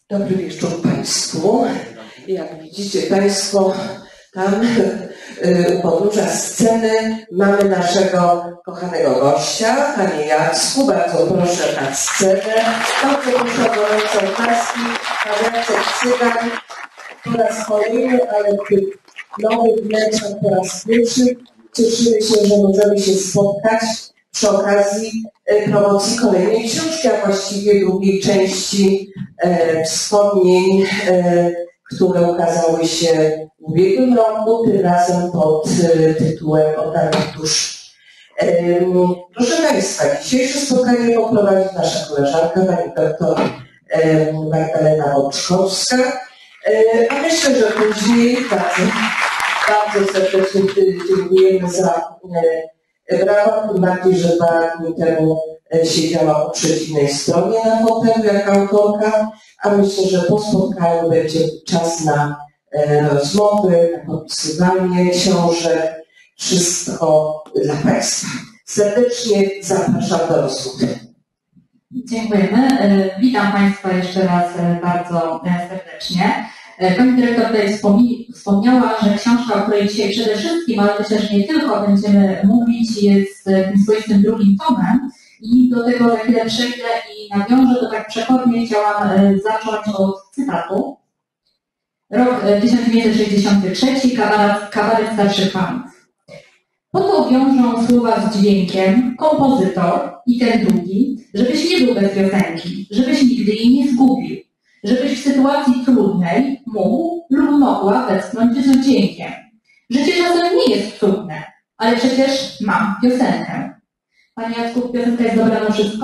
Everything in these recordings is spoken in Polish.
Dobry wieczór Państwu. Jak widzicie Państwo, tam u podnóża sceny mamy naszego kochanego gościa, Panie Jacku. Bardzo proszę na scenę. Bardzo proszę o gorące oklaski. Pan Jacek Cygan po raz kolejny, ale w tych nowych wnętrzach po raz pierwszy. Cieszymy się, że możemy się spotkać przy okazji promocji kolejnej książki, a właściwie drugiej części wspomnień, które ukazały się w ubiegłym roku, tym razem pod tytułem Oddalnych dusz. Proszę Państwa, dzisiejsze spotkanie poprowadzi nasza koleżanka, pani doktor Magdalena Boczkowska, a myślę, że później bardzo serdecznie dziękujemy za brawa, tym bardziej, że 2 dni temu siedziała po przeciwnej stronie na fotelu jak autorka, a myślę, że po spotkaniu będzie czas na rozmowy, na podpisywanie książek, wszystko dla Państwa. Serdecznie zapraszam do rozmowy. Dziękujemy. Witam Państwa jeszcze raz bardzo serdecznie. Pani dyrektor tutaj wspomniała, że książka, o której dzisiaj przede wszystkim, ale myślę, że nie tylko będziemy mówić, jest tym swoistym drugim tomem i do tego za chwilę przejdę i nawiążę, to tak przechodnie chciałam zacząć od cytatu. Rok 1963, kabaret starszych panów. Po to wiążą słowa z dźwiękiem kompozytor i ten drugi, żebyś nie był bez piosenki, żebyś nigdy jej nie zgubił, żebyś w sytuacji trudnej mógł lub mogła westchnąć z wdziękiem. Życie czasem nie jest cudne, ale przecież mam piosenkę. Panie Jacku, piosenka jest dobra na wszystko?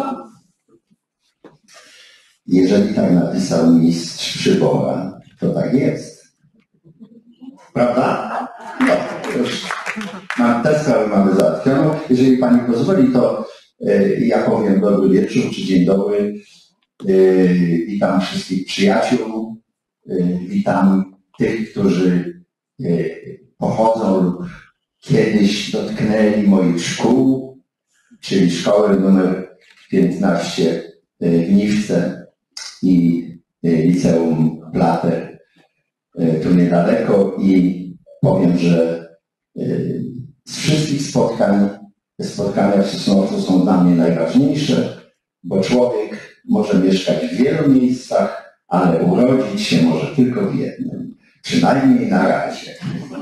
Jeżeli tak napisał mistrz Przybora, to tak jest. Prawda? No, już tę sprawę mamy załatwioną. Jeżeli Pani pozwoli, to ja powiem dobry wieczór czy dzień dobry. Witam wszystkich przyjaciół, witam tych, którzy pochodzą lub kiedyś dotknęli moich szkół, czyli szkoły numer 15 w Niwce i liceum Plater tu niedaleko i powiem, że z wszystkich spotkania w Sosnowcu są dla mnie najważniejsze, bo człowiek może mieszkać w wielu miejscach, ale urodzić się może tylko w jednym. Przynajmniej na razie.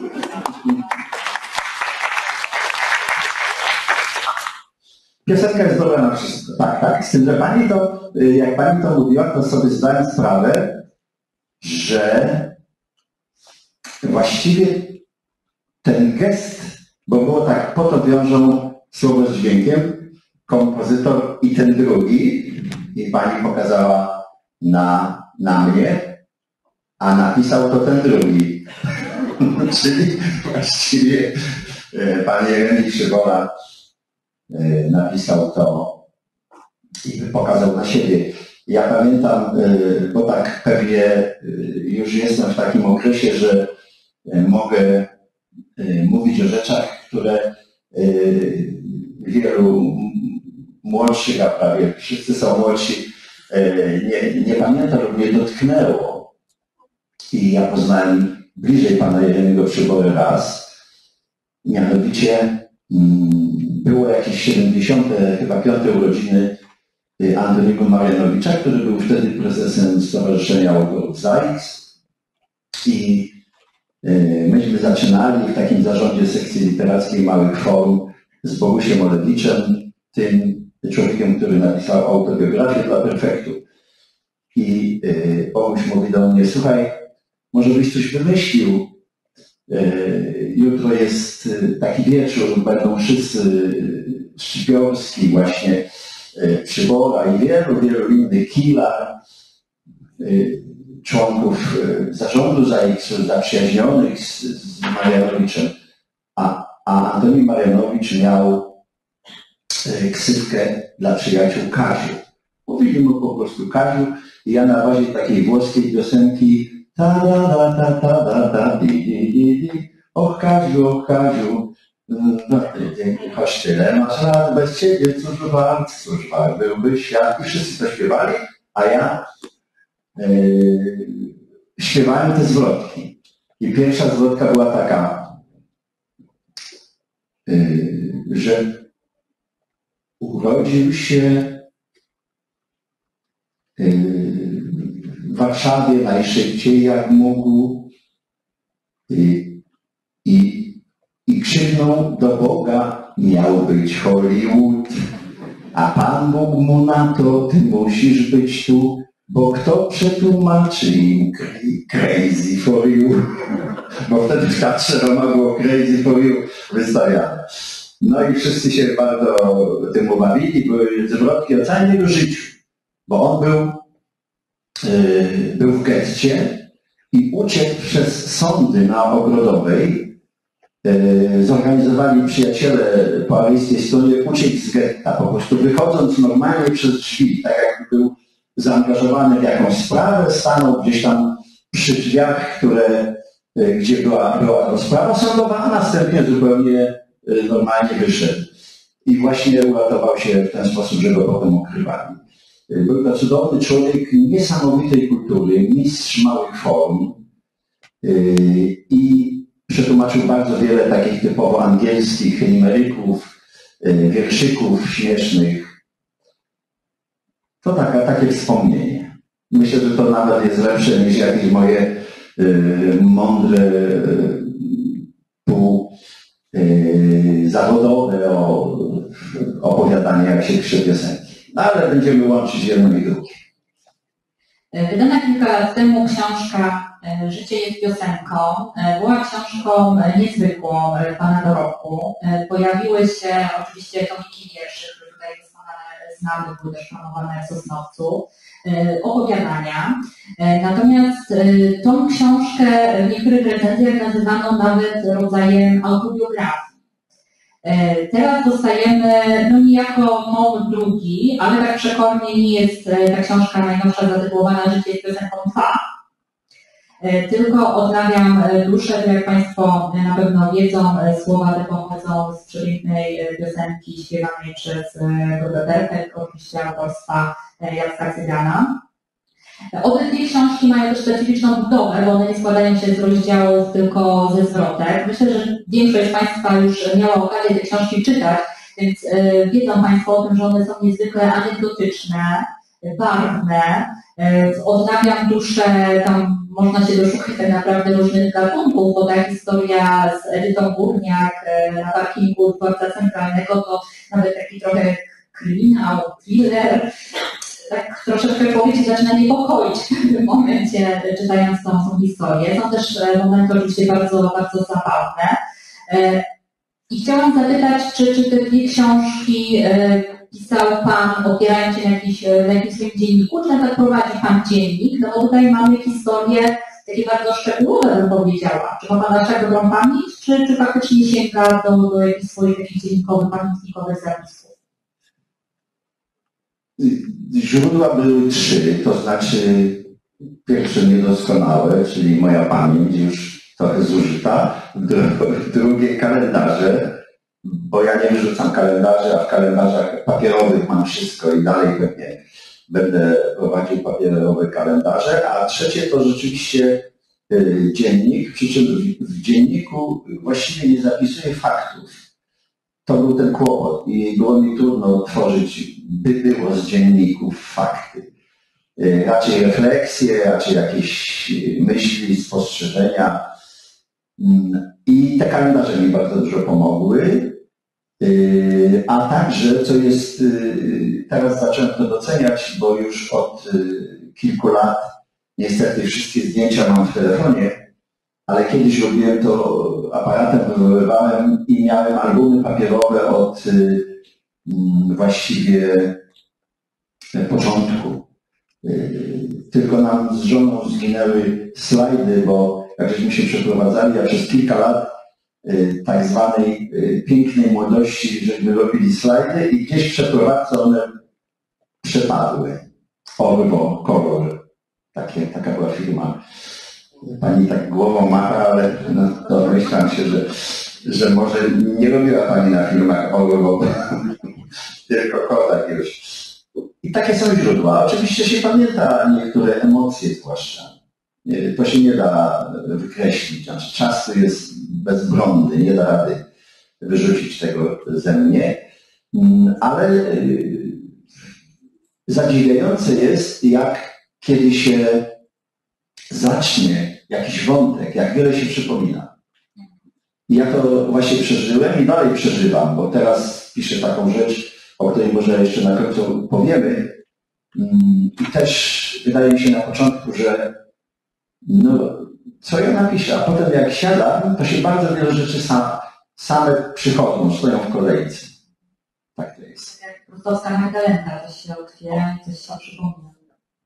Piosenka jest dobra na wszystko. Tak, tak. Z tym, że Pani to, jak Pani to mówiła, to sobie zdałem sprawę, że właściwie ten gest, bo było tak, po to wiążą słowo z dźwiękiem, kompozytor i ten drugi, i Pani pokazała na mnie, a napisał to ten drugi. Czyli właściwie Pan Jeremi Przybora napisał to i pokazał na siebie. Ja pamiętam, bo tak pewnie już jestem w takim okresie, że mogę mówić o rzeczach, które wielu młodszych, a prawie wszyscy są młodsi, nie pamiętam lub nie dotknęło. I ja poznałem bliżej Pana Jeremiego Przybory raz. Mianowicie było jakieś 70. chyba 5. urodziny Antoniego Marianowicza, który był wtedy prezesem Stowarzyszenia Autorów ZAIC. I myśmy zaczynali w takim zarządzie sekcji literackiej Małych Form z Bogusiem Olewiczem, tym człowiekiem, który napisał autobiografię dla Perfektu. I Boguś mówi do mnie, słuchaj, może byś coś wymyślił. Jutro jest taki wieczór, będą wszyscy Szczypiorski, właśnie Przybora i wielu innych, Kila, członków zarządu zaprzyjaźnionych z Marianowiczem. A Antoni Marianowicz miał ksywkę dla przyjaciół Kaziu. Mówili mu po prostu Kaziu i ja na bazie takiej włoskiej piosenki och Kaziu, choć tyle masz lat, bez ciebie cóż wart byłby świat. I wszyscy to śpiewali, a ja śpiewałem te zwrotki. I pierwsza zwrotka była taka, że urodził się w Warszawie najszybciej jak mógł i krzyknął do Boga, miał być Hollywood, a Pan Bóg mu na to, ty musisz być tu, bo kto przetłumaczy im Crazy for You? Bo wtedy w Teatrze Roma było Crazy for You wystawiane. No i wszyscy się bardzo tym ubawili, były zwrotki o całym jego życiu, bo on był w getcie i uciekł przez sądy na Ogrodowej. Zorganizowali przyjaciele po aryjskiej stronie uciekł z getta, po prostu wychodząc normalnie przez drzwi, tak jakby był zaangażowany w jakąś sprawę, stanął gdzieś tam przy drzwiach, gdzie była rozprawa sądowa, a następnie zupełnie normalnie wyszedł. I właśnie uratował się w ten sposób, że go potem ukrywali. Był to cudowny człowiek niesamowitej kultury, mistrz małych form i przetłumaczył bardzo wiele takich typowo angielskich limeryków, wierszyków śmiesznych. To takie wspomnienie. Myślę, że to nawet jest lepsze niż jakieś moje mądre, zawodowe opowiadanie, jak się pisze piosenki. No, ale będziemy łączyć jedno i drugie. Wydana kilka lat temu książka Życie jest piosenką była książką niezwykłą pana dorobku. Pojawiły się oczywiście tomiki wierszy, które tutaj doskonale znamy, były też promowane w Sosnowcu, opowiadania. Natomiast tą książkę w niektórych recenzjach nazywano nawet rodzajem autobiografii. Teraz dostajemy niejako tom drugi, ale tak przekornie nie jest ta książka najnowsza zatytułowana Życie jest piosenką 2. Tylko odnawiam duszę, jak Państwo na pewno wiedzą, słowa te pochodzą z przepięknej piosenki śpiewanej przez Godę Berkę, oczywiście autorstwa Jacka Cygana. Obie dwie książki mają też specyficzną budowę, bo one nie składają się z rozdziałów, tylko ze zwrotek. Myślę, że większość z Państwa już miała okazję te książki czytać, więc wiedzą Państwo o tym, że one są niezwykle anegdotyczne, barwne. Odnawiam duszę, tam można się doszukać tak naprawdę różnych gatunków, bo ta historia z Edytą Górniak na parkingu Dworca Centralnego to nawet taki trochę kryminał, thriller. Tak troszeczkę człowiek się zaczyna niepokoić w tym momencie, czytając tą historię. Są też momenty oczywiście bardzo, bardzo zabawne. I chciałam zapytać, czy te dwie książki pisał Pan, opierając się na jakimś swoim dzienniku, czy na przykład prowadzi Pan dziennik? No bo tutaj mamy historie takie bardzo szczegółowe, bym powiedziała. Czy ma Pan na dobrą pamięć, czy faktycznie sięga do jakichś swoich takich dziennikowych, pamiętnikowych zapisów? Źródła były 3, to znaczy pierwsze niedoskonałe, czyli moja pamięć już trochę zużyta, drugie kalendarze, bo ja nie wyrzucam kalendarzy, a w kalendarzach papierowych mam wszystko i dalej pewnie będę prowadził papierowe kalendarze, a trzecie to rzeczywiście dziennik, przy czym w dzienniku właściwie nie zapisuję faktów. To był ten kłopot i było mi trudno tworzyć, by było z dzienników fakty. Raczej refleksje, raczej jakieś myśli, spostrzeżenia. I te kalendarze mi bardzo dużo pomogły. A także, co jest, teraz zacząłem to doceniać, bo już od kilku lat niestety wszystkie zdjęcia mam w telefonie, ale kiedyś robiłem to aparatem, wywoływałem i miałem albumy papierowe od właściwie początku. Tylko nam z żoną zginęły slajdy, bo jak żeśmy się przeprowadzali, a przez kilka lat tak zwanej pięknej młodości, żeśmy robili slajdy i gdzieś w przeprowadzce one przepadły. Orwo, kolor. Taka była firma. Pani tak głową macha, ale no, domyślam się, że może nie robiła Pani na filmach Orwo, tylko Kodak już. I takie są źródła. Oczywiście się pamięta niektóre emocje zwłaszcza. To się nie da wykreślić. Znaczy, czas tu jest bezbronny, nie da rady wyrzucić tego ze mnie. Ale zadziwiające jest, jak kiedy się zacznie jakiś wątek, jak wiele się przypomina. Ja to właśnie przeżyłem i dalej przeżywam, bo teraz piszę taką rzecz, o której może jeszcze na końcu powiemy. I też wydaje mi się na początku, że no, co ja napiszę, a potem jak siadam, to się bardzo wiele rzeczy same przychodzą, stoją w kolejce. Tak to jest. Jak prustowska Magdalena, coś się otwiera i coś się przypomina.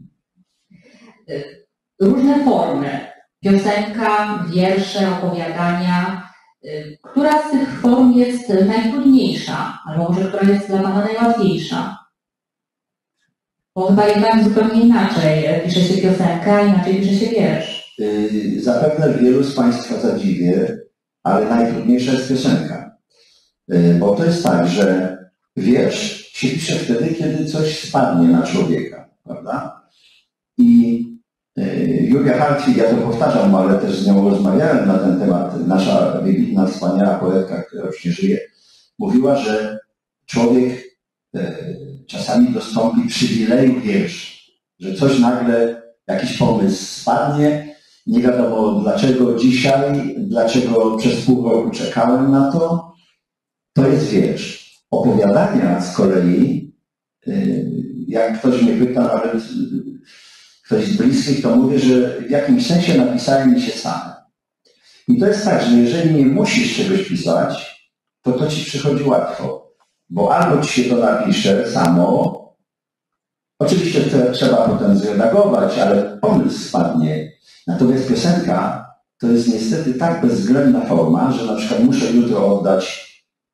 Różne formy. Piosenka, wiersze, opowiadania. Która z tych form jest najtrudniejsza? Albo może która jest dla Pana najłatwiejsza? Bo chyba jednak zupełnie inaczej pisze się piosenkę, a inaczej pisze się wiersz. Zapewne wielu z Państwa zadziwię, ale najtrudniejsza jest piosenka. Bo to jest tak, że wiersz się pisze wtedy, kiedy coś spadnie na człowieka, prawda? I Julia Hartwig, ja to powtarzam, ale też z nią rozmawiałem na ten temat, nasza wybitna, wspaniała poetka, która już nie żyje, mówiła, że człowiek czasami dostąpi przywileju wierszy, że coś nagle, jakiś pomysł spadnie, nie wiadomo dlaczego dzisiaj, dlaczego przez pół roku czekałem na to, to jest wiersz. Opowiadania z kolei, jak ktoś mnie pyta, nawet ktoś z bliskich, to mówię, że w jakimś sensie napisałem mi się same. I to jest tak, że jeżeli nie musisz czegoś pisać, to ci przychodzi łatwo. Bo albo ci się to napisze samo, oczywiście trzeba potem zredagować, ale pomysł spadnie. Natomiast piosenka to jest niestety tak bezwzględna forma, że na przykład muszę jutro oddać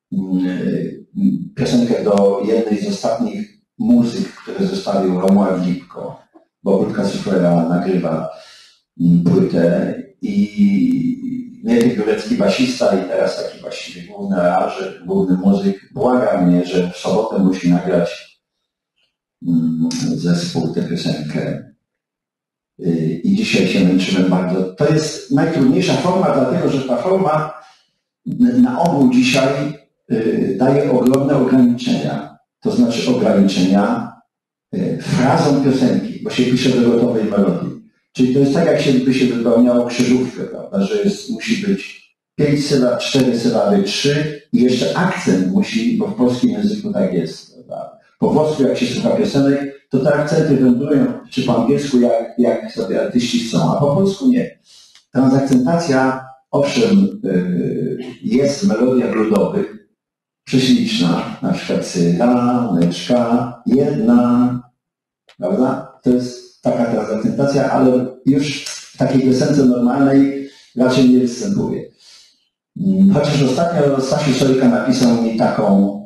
piosenkę do jednej z ostatnich muzyk, które zostawił Romuald Lipko, bo Budka Suflera nagrywa płytę i Mirek Górecki basista i teraz taki właściwie główny aranżer, główny muzyk błaga mnie, że w sobotę musi nagrać zespół tę piosenkę. I dzisiaj się męczyłem bardzo. To jest najtrudniejsza forma, dlatego że ta forma na ogół dzisiaj daje ogromne ograniczenia. To znaczy ograniczenia frazą piosenki, bo się pisze do gotowej melodii. Czyli to jest tak, jak by się wypełniało krzyżówkę, prawda, że musi być 5 sylab, 4 sylaby, 3 i jeszcze akcent musi, bo w polskim języku tak jest, prawda. Po włosku, jak się słucha piosenek, to te akcenty wędrują, czy po angielsku, jak sobie artyści chcą, a po polsku nie. Transakcentacja, owszem, jest w melodiach ludowych prześliczna, na przykład cyganeczka jedna, prawda? To jest taka transakcentacja, ale już w takiej piosence normalnej raczej nie występuje. Chociaż ostatnio Stasiu Solika napisał mi taką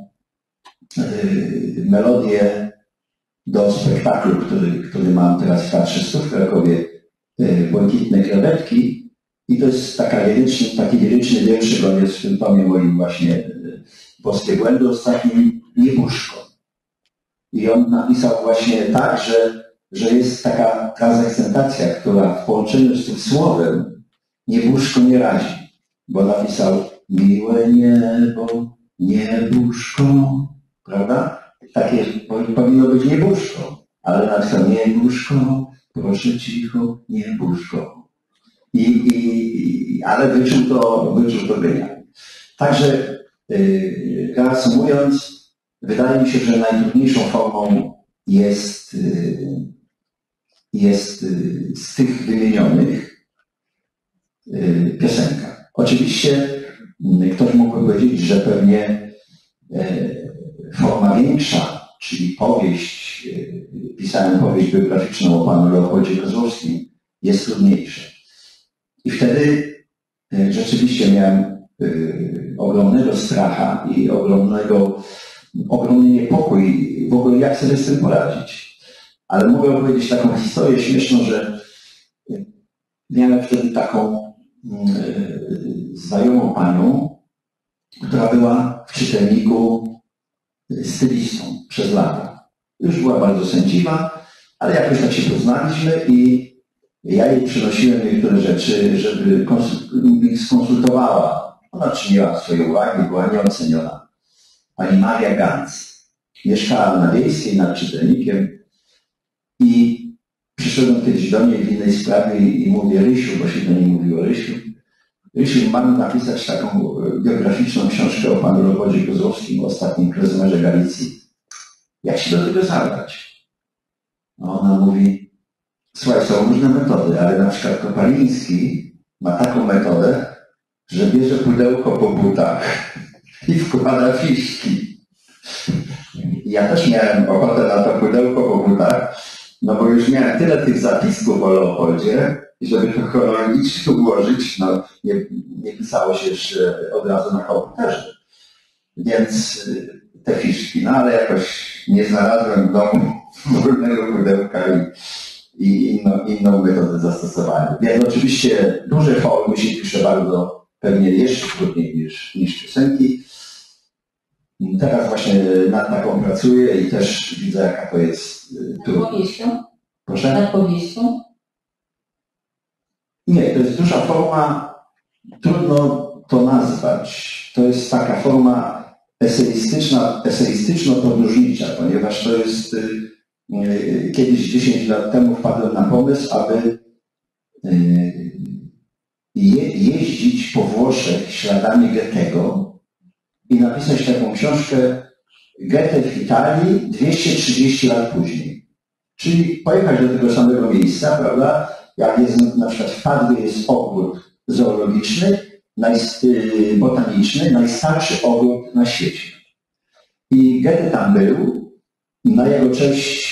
melodię do spektaklu, który mam teraz w Teatrze Stóp w Krakowie, Błękitne krewetki. I to jest taki liryczny wierszyk, on jest w tym tomie moim właśnie Boskie błędy ostatnim, Nieboszko. I on napisał właśnie tak, że jest taka transakcentacja, która w połączeniu z tym słowem Nieboszko nie razi. Bo napisał miłe niebo, nieboszko, prawda? Takie powinno być nieboszko, ale napisał nieboszko, proszę cicho, nieboszko. Ale wyczuł to genialnie. Także reasumując, wydaje mi się, że najtrudniejszą formą jest z tych wymienionych piosenka. Oczywiście ktoś mógłby powiedzieć, że pewnie forma większa, czyli powieść, pisałem powieść biograficzną o panu Leopoldzie Kozłowskim, jest trudniejsza. I wtedy rzeczywiście miałem ogromnego stracha i ogromny niepokój w ogóle jak sobie z tym poradzić. Ale mogę opowiedzieć taką historię śmieszną, że miałem wtedy taką znajomą panią, która była w czytelniku stylistą przez lata. Już była bardzo sędziwa, ale jakoś tak się poznaliśmy i ja jej przynosiłem niektóre rzeczy, żeby mi skonsultowała. Ona czyniła swoje uwagi, była nieoceniona. Pani Maria Ganz mieszkała na Wiejskiej nad Czytelnikiem i przyszedłem kiedyś do niej w innej sprawie i mówię: Rysiu, bo się do niej mówiło Rysiu. Rysiu, mam napisać taką biograficzną książkę o panu Leopoldzie Kozłowskim, o ostatnim krezymerze Galicji. Jak się do tego zabrać? No ona mówi: słuchaj, są różne metody, ale na przykład Kopaliński ma taką metodę, że bierze pudełko po butach i wkłada fiszki. Ja też miałem ochotę na to pudełko po butach, no bo już miałem tyle tych zapisków o Leopoldzie, żeby to chronologicznie ułożyć, no nie pisało się jeszcze od razu na komputerze. Więc te fiszki, no ale jakoś nie znalazłem w domu wolnego pudełka i inną metodę zastosowałem. Więc oczywiście duże formy się pisze bardzo, pewnie jeszcze trudniej niż piosenki. Teraz właśnie nad taką pracuję i też widzę, jaka to jest trudna. Nad powieścią? Proszę? Nad powieścią? Nie, to jest duża forma, trudno to nazwać. To jest taka forma eseistyczno-podróżnicza, ponieważ to jest, kiedyś 10 lat temu wpadłem na pomysł, aby jeździć po Włoszech śladami Goethego i napisać taką książkę Goethe w Italii 230 lat później. Czyli pojechać do tego samego miejsca, prawda? Jak jest na przykład w Padwie jest ogród zoologiczny, botaniczny, najstarszy ogród na świecie. I Goethe tam był, na jego cześć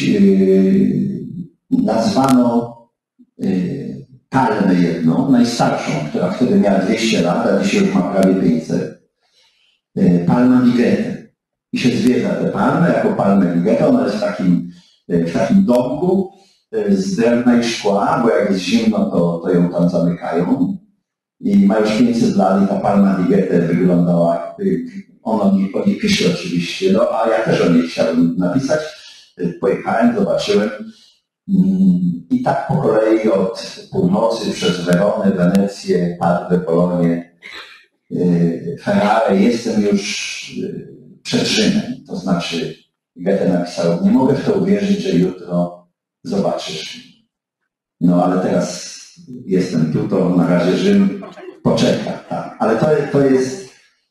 nazwano palmę jedną, najstarszą, która wtedy miała 200 lat, a dzisiaj już ma prawie 500. Palma di Goethe. I się zwiedza tę palmę jako palmę di Goethe. Ona jest w takim domku z drewna i szkła, bo jak jest zimno, to ją tam zamykają. I ma już 500 lat i ta palma di Goethe wyglądała, on o niej pisze oczywiście, no a ja też o niej chciałem napisać. Pojechałem, zobaczyłem i tak po kolei od północy przez Weronę, Wenecję, Padwę, Polonię, Ferrare jestem już przed Rzymem. To znaczy Goethe napisał: nie mogę w to uwierzyć, że jutro zobaczysz. No ale teraz jestem tu, to na razie Rzym poczeka. Tak. Ale to jest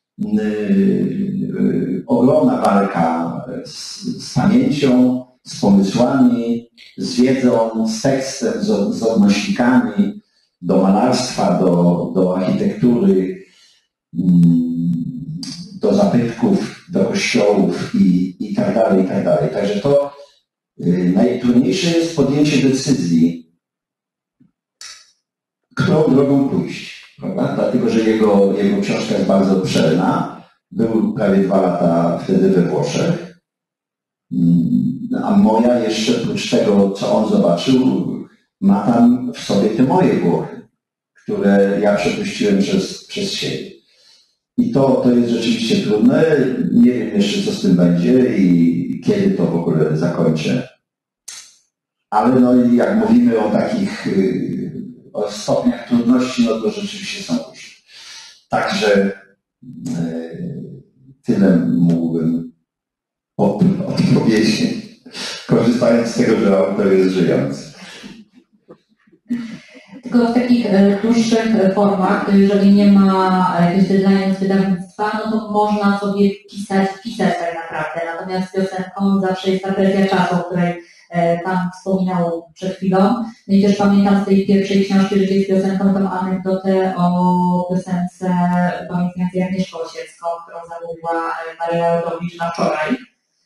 ogromna walka z pamięcią, z pomysłami, z wiedzą, z tekstem, z odnośnikami do malarstwa, do architektury, do zabytków, do kościołów i tak dalej, i tak dalej. Także to najtrudniejsze jest podjęcie decyzji, którą drogą pójść, prawda? Dlatego, że jego książka jest bardzo obszerna. Był prawie 2 lata wtedy we Włoszech. A moja jeszcze oprócz tego, co on zobaczył, ma tam w sobie te moje Włochy, które ja przepuściłem przez siebie. I to jest rzeczywiście trudne. Nie wiem jeszcze, co z tym będzie i kiedy to w ogóle zakończę. Ale no i jak mówimy o takich o stopniach trudności, no to rzeczywiście są różne. Także tyle mógłbym odpowiedzieć, korzystając z tego, że autor jest żyjący. Tylko w takich dłuższych formach, jeżeli nie ma jakiegoś deadline'u z wydawnictwa, no to można sobie pisać tak naprawdę. Natomiast z piosenką zawsze jest ta presja czasu, o której Pan wspominał przed chwilą. No i też pamiętam z tej pierwszej książki Życie z piosenką tą anegdotę o piosence pamiętającej Agnieszkę Osiecką, którą zamówiła Maryla Rodowicz na wczoraj.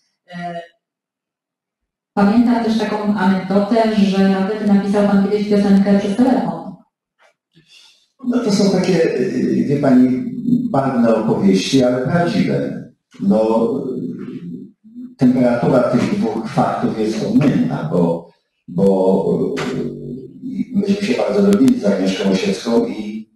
Pamiętam też taką anegdotę, że nawet napisał Pan kiedyś piosenkę przez telefon. No to są takie, wie Pani, barwne opowieści, ale prawdziwe. No, temperatura tych dwóch faktów jest odmienna, bo myśmy się bardzo lubili z Agnieszką Osiecką i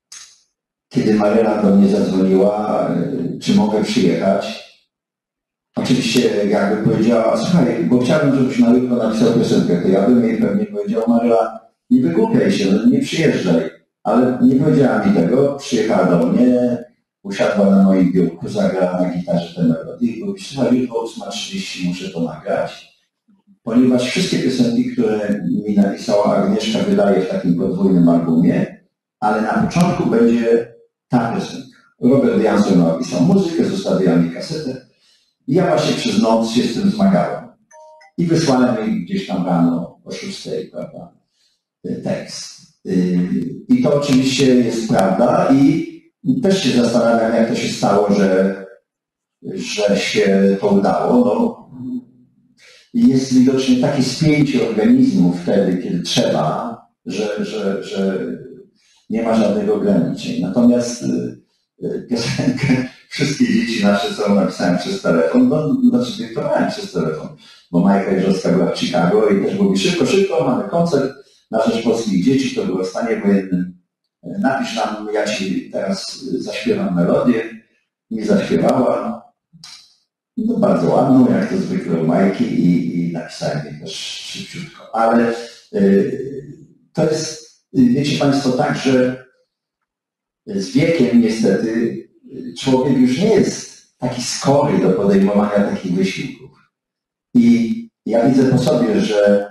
kiedy Maryla do mnie zadzwoniła, czy mogę przyjechać, oczywiście jakby powiedziała, słuchaj, bo chciałbym, żebyś na jutro napisał piosenkę, to ja bym jej pewnie powiedział, Maryla, nie wygłupiaj się, no, nie przyjeżdżaj. Ale nie powiedziała mi tego, przyjechała do mnie, usiadła na moim biurku, zagrała na gitarze tę melodię i mówi, słuchaj, jutro o 8:30 muszę to nagrać, ponieważ wszystkie piosenki, które mi napisała Agnieszka, wydaje w takim podwójnym albumie, ale na początku będzie ta piosenka. Robert Janson napisał muzykę, zostawiła mi kasetę i ja właśnie przez noc się z tym zmagałem. I wysłałem jej gdzieś tam rano o 6:00, prawda, tekst. I to oczywiście jest prawda i też się zastanawiam, jak to się stało, że się to udało. No, jest widocznie takie spięcie organizmu wtedy, kiedy trzeba, że nie ma żadnych ograniczeń. Natomiast piosenkę Wszystkie dzieci nasze są napisane przez telefon, znaczy dyktowałem przez telefon, bo Majka Jeżowska była w Chicago i też mówi szybko, mamy koncert na rzecz polskich dzieci, to było w stanie wojennym. Napisz nam, ja ci teraz zaśpiewam melodię. Nie zaśpiewała. No bardzo ładną, jak to zwykle u Majki i napisałem jej też szybciutko. Ale to jest, wiecie Państwo, tak, że z wiekiem niestety człowiek już nie jest taki skory do podejmowania takich wysiłków. I ja widzę po sobie, że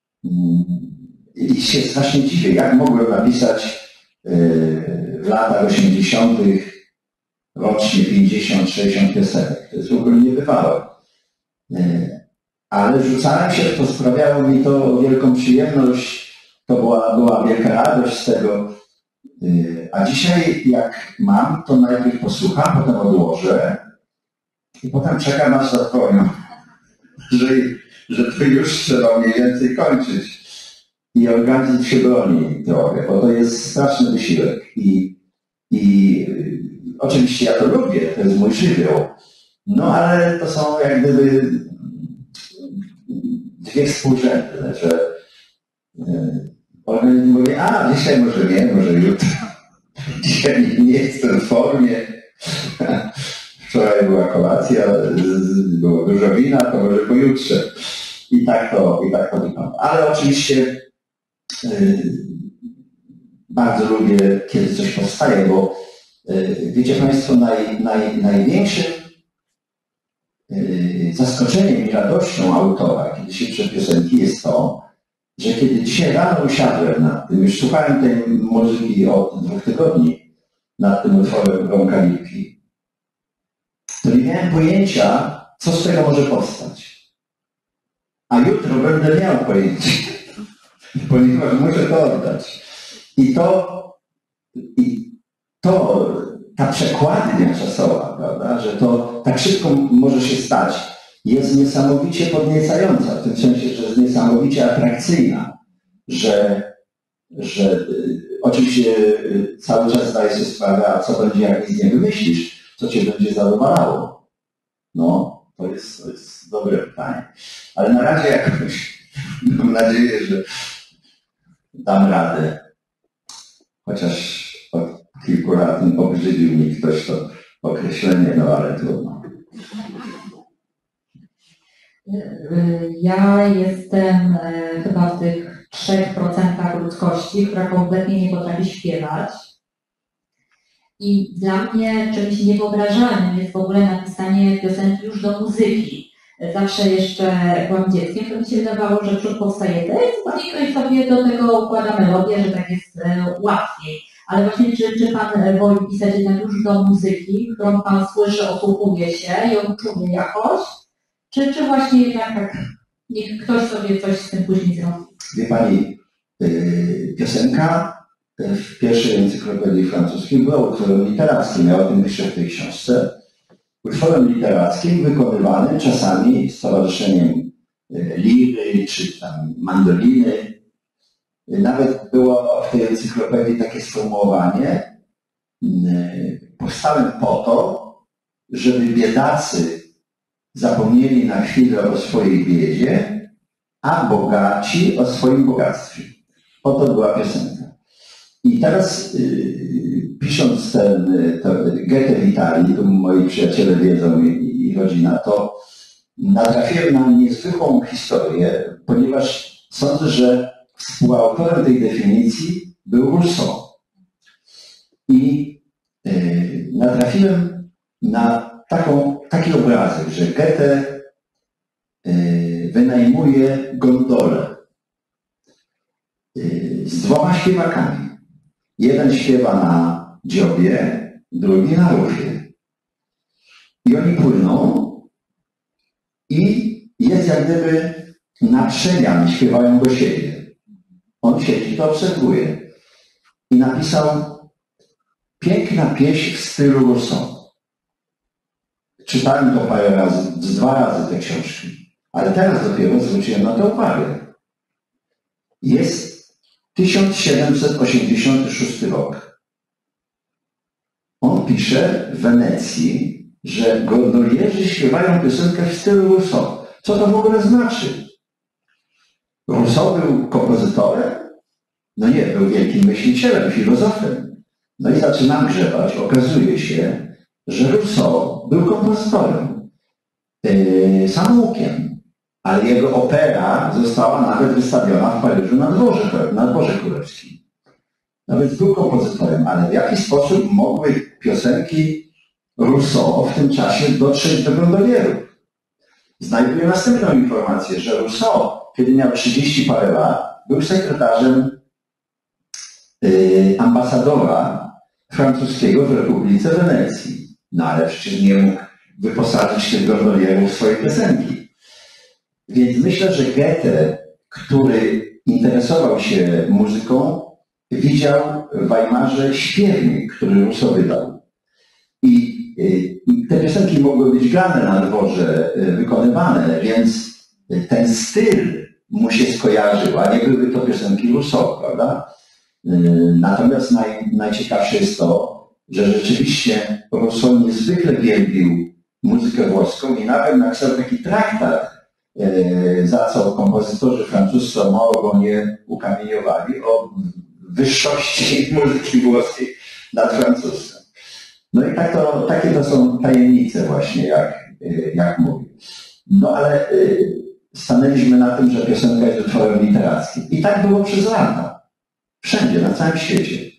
i się strasznie dziwię, jak mogłem napisać w latach 80. rocznie 50-60 piosenek. To jest w ogóle niebywałe. Ale rzucałem się w to, sprawiało mi to wielką przyjemność, to była wielka radość z tego. A dzisiaj jak mam, to najpierw posłucham, potem odłożę i potem czekam, aż zadzwonią, że to już trzeba mniej więcej kończyć. I organizm się broni trochę, bo to jest straszny wysiłek. I oczywiście ja to lubię, to jest mój żywioł. No ale to są jak gdyby dwie współrzędne, że organizm mówi, a dzisiaj może nie, może jutro. Dzisiaj nie jestem w formie. Wczoraj była kolacja, było dużo wina, to może pojutrze. I tak to wygląda. Ale oczywiście bardzo lubię, kiedy coś powstaje, bo wiecie Państwo, największym zaskoczeniem i radością autora, kiedy się pisze piosenki, jest to, że kiedy dzisiaj rano usiadłem nad tym, już słuchałem tej muzyki od 2 tygodni, nad tym utworem Bronka Lipki, to nie miałem pojęcia, co z tego może powstać. A jutro będę miał pojęcie, ponieważ muszę to oddać. I ta przekładnia czasowa, prawda, że to tak szybko może się stać, jest niesamowicie podniecająca, w tym sensie, że jest niesamowicie atrakcyjna, że oczywiście cały czas zdaje sobie sprawę, a co będzie, jak nic nie wymyślisz, co cię będzie zadowalało. No, to jest dobre pytanie. Ale na razie jakoś mam nadzieję, że dam radę. Chociaż od kilku lat obrzydził mi ktoś to określenie, no ale trudno. Ja jestem chyba w tych 3% ludzkości, która kompletnie nie potrafi śpiewać. I dla mnie czymś niewyobrażalnym jest w ogóle napisanie piosenki już do muzyki. Zawsze jeszcze byłam dzieckiem, to mi się wydawało, że przód powstaje tekst i ktoś sobie do tego układa melodię, że tak jest łatwiej. Ale właśnie czy Pan woli pisać jednak już do muzyki, którą Pan słyszy, osłuchuje się, ją czuje jakoś? Czy właśnie jednak tak, niech ktoś sobie coś z tym później zrobi? Wie Pani, piosenka w pierwszej encyklopedii francuskiej była utworem literackim, ja o tym piszę w tej książce. Utworem literackim wykonywanym czasami z towarzyszeniem liry czy tam mandoliny. Nawet było w tej encyklopedii takie sformułowanie: powstałem po to, żeby biedacy zapomnieli na chwilę o swojej biedzie, a bogaci o swoim bogactwie. Oto była piosenka. I teraz pisząc Goethe w Italii, to moi przyjaciele wiedzą i rodzina, to natrafiłem na niezwykłą historię, ponieważ sądzę, że współautorem tej definicji był Rousseau. I natrafiłem na taki obrazek, że Goethe wynajmuje gondolę z 2 śpiewakami. Jeden śpiewa na dziobie, drugi na rufie. I oni płyną i jest jak gdyby na przemian, śpiewają do siebie. On siedzi, to obserwuje. I napisał: piękna pieśń w stylu Rousseau. Czytałem to parę razy, 2 razy te książki, ale teraz dopiero zwróciłem na to uwagę. Jest 1786 rok. On pisze w Wenecji, że gondolierzy śpiewają piosenkę w stylu Rousseau. Co to w ogóle znaczy? Rousseau był kompozytorem? No nie, był wielkim myślicielem, filozofem. No i zaczynam grzebać. Okazuje się, że Rousseau był kompozytorem, samoukiem, ale jego opera została nawet wystawiona w Paryżu na dworze królewskim. No więc był kompozytorem, ale w jaki sposób mogły piosenki Rousseau w tym czasie dotrzeć do gondolierów? Znajduję następną informację, że Rousseau, kiedy miał 30 parę lat, był sekretarzem ambasadora francuskiego w Republice Wenecji. No ale przecież nie mógł wyposażyć tych gondolierów w swoje piosenki. Więc myślę, że Goethe, który interesował się muzyką, widział w Weimarze śpiewnik, który Rousseau wydał. I te piosenki mogły być grane na dworze, wykonywane, więc ten styl mu się skojarzył, a nie były to piosenki Rousseau, prawda? Natomiast najciekawsze jest to, że rzeczywiście Rousseau niezwykle wielbił muzykę włoską i nawet napisał taki traktat, za co kompozytorzy francuscy mało go nie ukamieniowali, o wyższości muzyki włoskiej nad francuską. No i takie to są tajemnice właśnie, jak mówię. No ale stanęliśmy na tym, że piosenka jest utworem literackim. I tak było przez lata. Wszędzie, na całym świecie.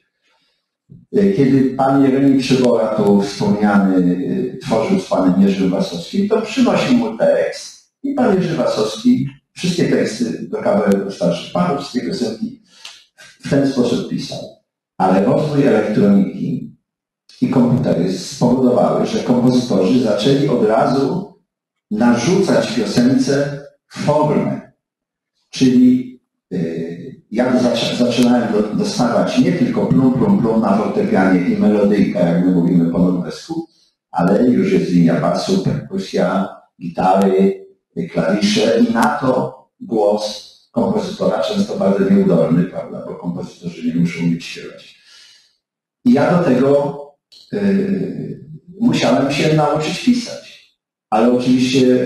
Kiedy pan Jeremi Przybora, tu wspomniany, tworzył z panem Jerzym Wasowskim, to przynosił mu tekst i pan Jerzy Wasowski wszystkie teksty do kabaretu starszych panów, wszystkie piosenki w ten sposób pisał. Ale rozwój elektroniki i komputery spowodowały, że kompozytorzy zaczęli od razu narzucać piosence formę. Czyli ja zaczynałem dostawać nie tylko plum, plum, plum na fortepianie i melodyjka, jak my mówimy po norwesku, ale już jest linia basu, perkusja, gitary, klawisze i na to głos kompozytora, często bardzo nieudolny, prawda, bo kompozytorzy nie muszą umieć śpiewać. I ja do tego musiałem się nauczyć pisać. Ale oczywiście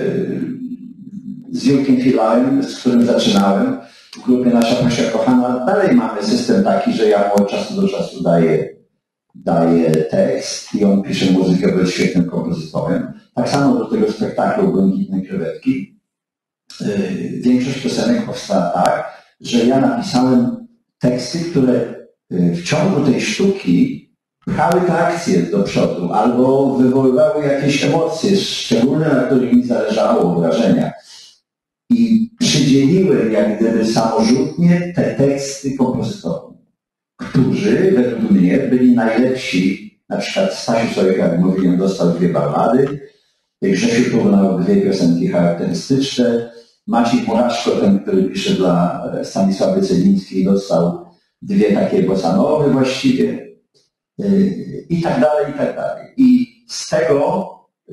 z Jurkiem Filarem, z którym zaczynałem, w grupie Nasza Pasia Kochana, dalej mamy system taki, że ja mu od czasu do czasu daję tekst i on pisze muzykę, bo jest świetnym kompozytorem. Tak samo do tego spektaklu Błękitne krewetki. Większość piosenek powstała tak, że ja napisałem teksty, które w ciągu tej sztuki pchały te akcje do przodu albo wywoływały jakieś emocje szczególne, na których mi zależało, wrażenia. I przydzieliłem jak gdyby samorzutnie te teksty kompozytorom, którzy według mnie byli najlepsi. Na przykład Stasiu Sojek, jak mówiłem, dostał 2 ballady, Grzesiu Turnał 2 piosenki charakterystyczne, Maciej Muraszko, ten, który pisze dla Stanisławy Celińskiej, dostał 2 takie bossanowe właściwie i tak dalej, i tak dalej. I z tego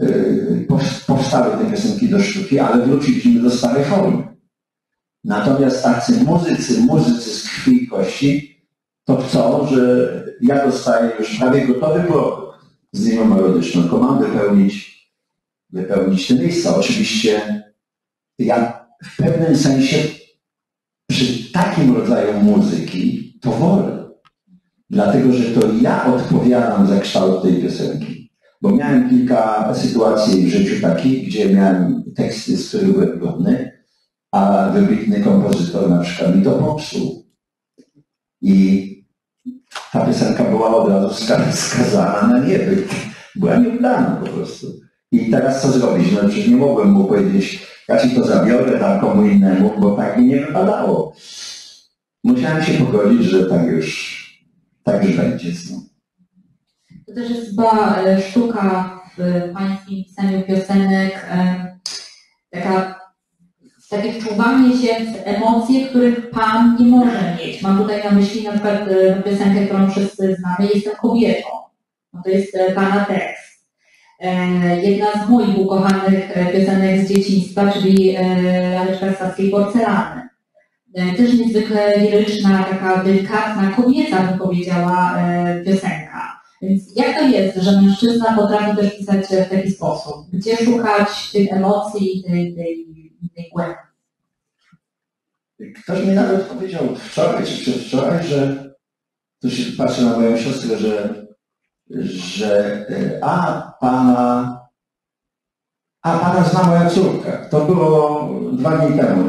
powstały te piosenki do sztuki, ale wróciliśmy do starej formy. Natomiast tacy muzycy z krwi i kości, to chcą, że ja dostaję już prawie gotowy produkt z linią melodyczną, tylko mam wypełnić te miejsca. Oczywiście ja w pewnym sensie przy takim rodzaju muzyki to wolę. Dlatego, że to ja odpowiadam za kształt tej piosenki. Bo miałem kilka sytuacji w życiu takich, gdzie miałem teksty, z których byłem dumny, a wybitny kompozytor na przykład mi to popsuł. I ta piosenka była od razu skazana na niebyt. Była nieudana po prostu. I teraz co zrobić? No przecież nie mogłem mu powiedzieć, ja ci to zabiorę tam komu innemu, bo tak mi nie wypadało. Musiałem się pogodzić, że tak już będzie. No. To też jest chyba sztuka w pańskim pisaniu piosenek, takie wczuwanie się w emocje, których pan nie może mieć. Mam tutaj na myśli na przykład piosenkę, którą wszyscy znamy, Jestem kobietą. No to jest pana tekst. Jedna z moich ukochanych piosenek z dzieciństwa, czyli Laleczka z Saskiej Porcelany. Też niezwykle liryczna, taka delikatna, kobieca, bym powiedziała, piosenka. Więc jak to jest, że mężczyzna potrafi też pisać w taki sposób? Gdzie szukać tych emocji, tej głębi? Ktoś mi nawet powiedział wczoraj czy przedwczoraj, że tu się patrzy na moją siostrę, że pana zna moja córka. To było 2 dni temu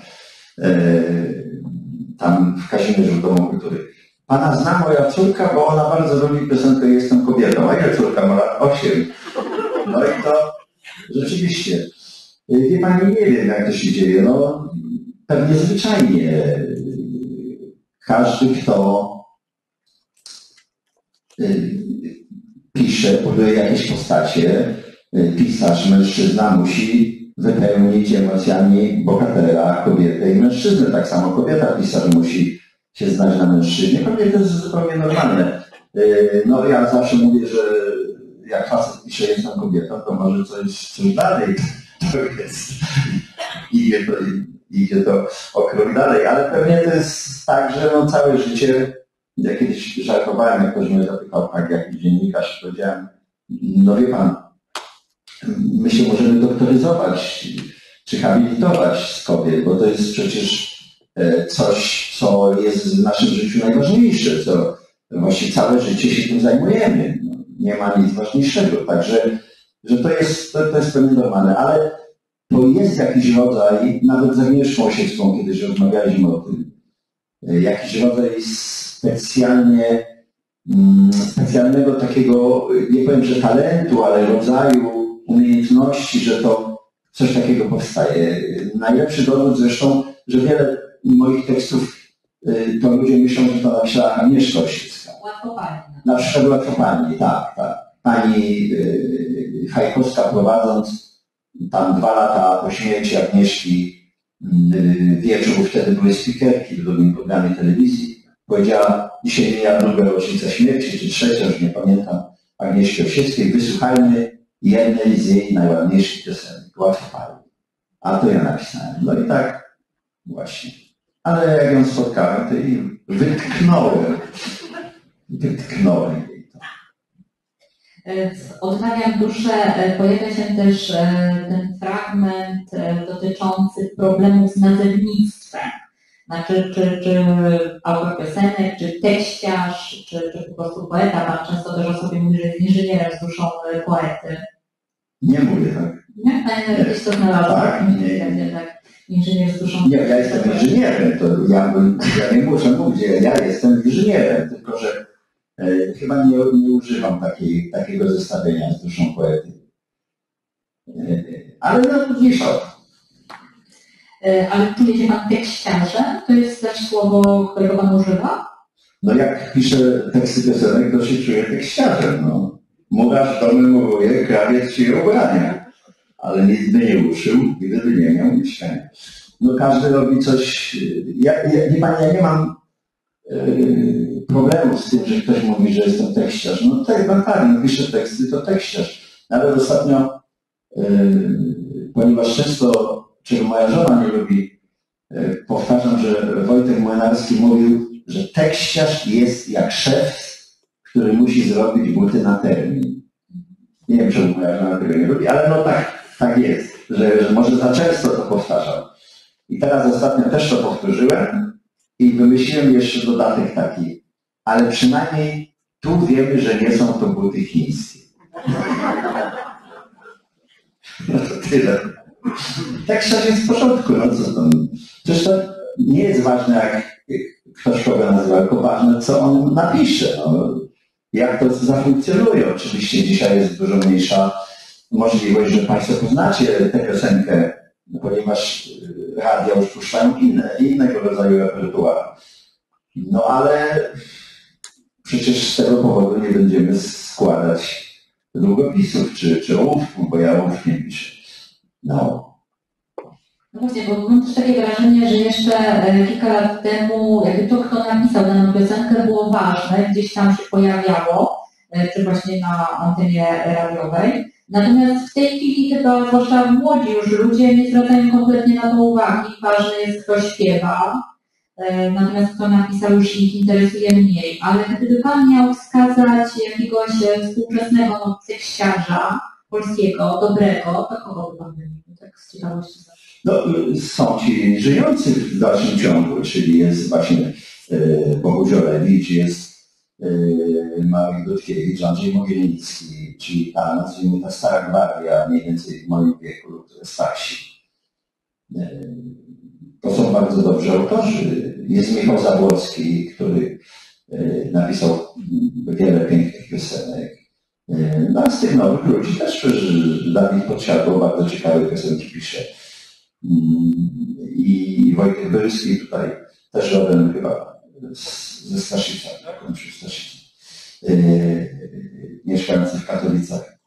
tam w Kazimierzu, w Domu Kultury. Pana zna moja córka, bo ona bardzo lubi piosenkę Jestem kobietą. A ile córka ma lat? 8. No i to rzeczywiście. Wie pani, nie wiem jak to się dzieje. No pewnie zwyczajnie. Każdy, kto pisze, buduje jakieś postacie, pisarz, mężczyzna musi wypełnić emocjami bohatera, kobietę i mężczyznę. Tak samo kobieta, pisarz musi się znać na mężczyźnie. Pewnie to jest zupełnie normalne. No ja zawsze mówię, że jak facet pisze Jestem kobietą, to może coś dalej to jest. Idzie to o krok dalej, ale pewnie to jest tak, że no całe życie, ja kiedyś żartowałem, jak ktoś mnie zapytał, tak jak dziennikarz, powiedziałem, no wie pan, my się możemy doktoryzować czy habilitować z kobiet, bo to jest przecież coś, co jest w naszym życiu najważniejsze, co właściwie całe życie się tym zajmujemy. No, nie ma nic ważniejszego, także że to jest pewnie normalne, ale to jest jakiś rodzaj, nawet z Agnieszką Osiecką kiedyś rozmawialiśmy o tym, jakiś rodzaj specjalnego takiego, nie powiem, że talentu, ale rodzaju umiejętności, że to coś takiego powstaje. Najlepszy dowód zresztą, że wiele moich tekstów to ludzie myślą, że to napisała Agnieszka Osiecka. Łatwopalnie. Na przykład Łatwopalnie, tak. Pani Hajkowska prowadząc tam 2 lata po śmierci Agnieszki wieczór, wtedy były spikerki w drugim programie telewizji, powiedziała, dzisiaj mija 2. rocznica śmierci, czy 3, już nie pamiętam, Agnieszki Osieckiej, wysłuchajmy jednej z jej najładniejszych piosenek, Łatwopalnie. A to ja napisałem. No i tak właśnie. Ale jak ją spotkałem, to jej wytknąłem jej to. W Odnawiam duszę pojawia się też ten fragment dotyczący problemów z nazewnictwem. Znaczy, czy autor piosenek, czy tekściarz, czy po prostu poeta. Pan często też o sobie mówi, że jest inżynierem z duszą poety. Nie mówię tak. Nie? Pan gdzieś to znalazł. Tak, tak. Inżynier z duszą. Nie, ja jestem inżynierem, to ja nie muszę mówić, ja jestem inżynierem, tylko że chyba nie używam takiego zestawienia z duszą poety. Ale no mniejsza. Ale czuje się pan tekściarzem? To jest też słowo, którego pan używa? No jak piszę teksty piosenek, to się czuję tekściarzem. No. Murarz domy muruje, krawiec się ubrania. Ale nic by nie uszył, gdyby nie miał mieszkania. No każdy robi coś. Ja nie mam problemu z tym, że ktoś mówi, że jestem tekściarz. No tak, piszę teksty, to tekściarz. Nawet ostatnio, ponieważ często, czego moja żona nie lubi, powtarzam, że Wojtek Młynarski mówił, że tekściarz jest jak szef, który musi zrobić buty na termin. Nie wiem, czemu moja żona tego nie lubi, ale no tak jest, że może za często to powtarzam. I teraz ostatnio też to powtórzyłem i wymyśliłem jeszcze dodatek taki. ale przynajmniej tu wiemy, że nie są to buty chińskie. No to tyle. Tak szczerze jest w porządku, no co tam. Przecież to nie jest ważne, jak ktoś kogo nazywa, tylko ważne, co on napisze. No. Jak to zafunkcjonuje. Oczywiście dzisiaj jest dużo mniejsza możliwość, że Państwo poznacie tę piosenkę, ponieważ radia już puszczają innego rodzaju repertuar. No ale przecież z tego powodu nie będziemy składać długopisów czy ołówków, bo ja ołówki nie piszę. No. No właśnie, bo mam też takie wrażenie, że jeszcze kilka lat temu jakby to, kto napisał daną piosenkę, było ważne, gdzieś tam się pojawiało, czy właśnie na antenie radiowej. Natomiast w tej chwili chyba, zwłaszcza młodzi już ludzie, nie zwracają kompletnie na to uwagi. Ważne jest, kto śpiewa, natomiast kto napisał już ich interesuje mniej. Ale gdyby Pan miał wskazać jakiegoś współczesnego tekściarza polskiego, dobrego, to kogo by Pan wymienił? Tak z ciekawości zawsze. No, są ci żyjący w dalszym ciągu, czyli jest właśnie Boguś Olewicz, jest Marek Dudkiewicz, Andrzej Mogilnicki, czyli ta, nazwijmy ta stara gwaria, mniej więcej w moim wieku lub starsi. To są bardzo dobrzy autorzy. Jest Michał Zabłocki, który napisał wiele pięknych piosenek. No a z tych nowych ludzi też Dawid Podsiadło bardzo ciekawe piosenki pisze. I Wojtek Bylski tutaj też rodem chyba ze Staszica, kończył Staszica, mieszkający w Katowicach.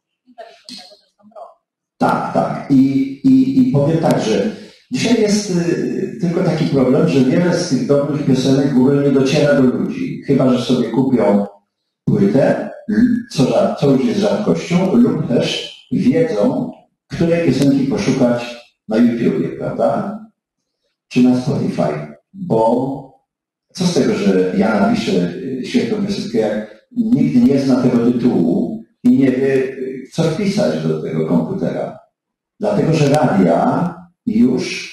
Tak, tak. I powiem tak, że dzisiaj jest tylko taki problem, że wiele z tych dobrych piosenek w ogóle nie dociera do ludzi. Chyba że sobie kupią płytę, co już jest rzadkością, lub też wiedzą, której piosenki poszukać na YouTubie, prawda? Czy na Spotify. Bo co z tego, że ja napiszę świetną piosenkę, jak nikt nie zna tego tytułu i nie wie, co wpisać do tego komputera. Dlatego, że radia już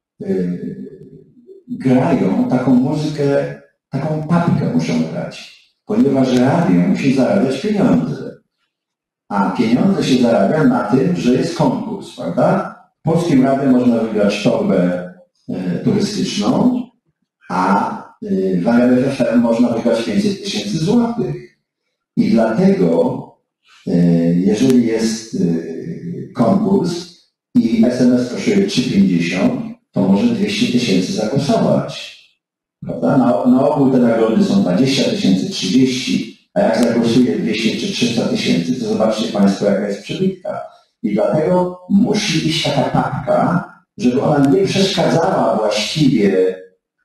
grają taką muzykę, taką papkę muszą grać. Ponieważ radio musi zarabiać pieniądze. A pieniądze się zarabia na tym, że jest konkurs, prawda? W Polskim Radiu można wygrać torbę turystyczną, a w RMF FM można wygrać 500 000 złotych. I dlatego, jeżeli jest konkurs i SMS kosztuje 3,50, to może 200 000 zagłosować. Prawda? Na ogół te nagrody są 20 000, 30, a jak zagłosuje 200 czy 300 000, to zobaczcie Państwo, jaka jest przebitka. I dlatego musi iść taka papka, żeby ona nie przeszkadzała właściwie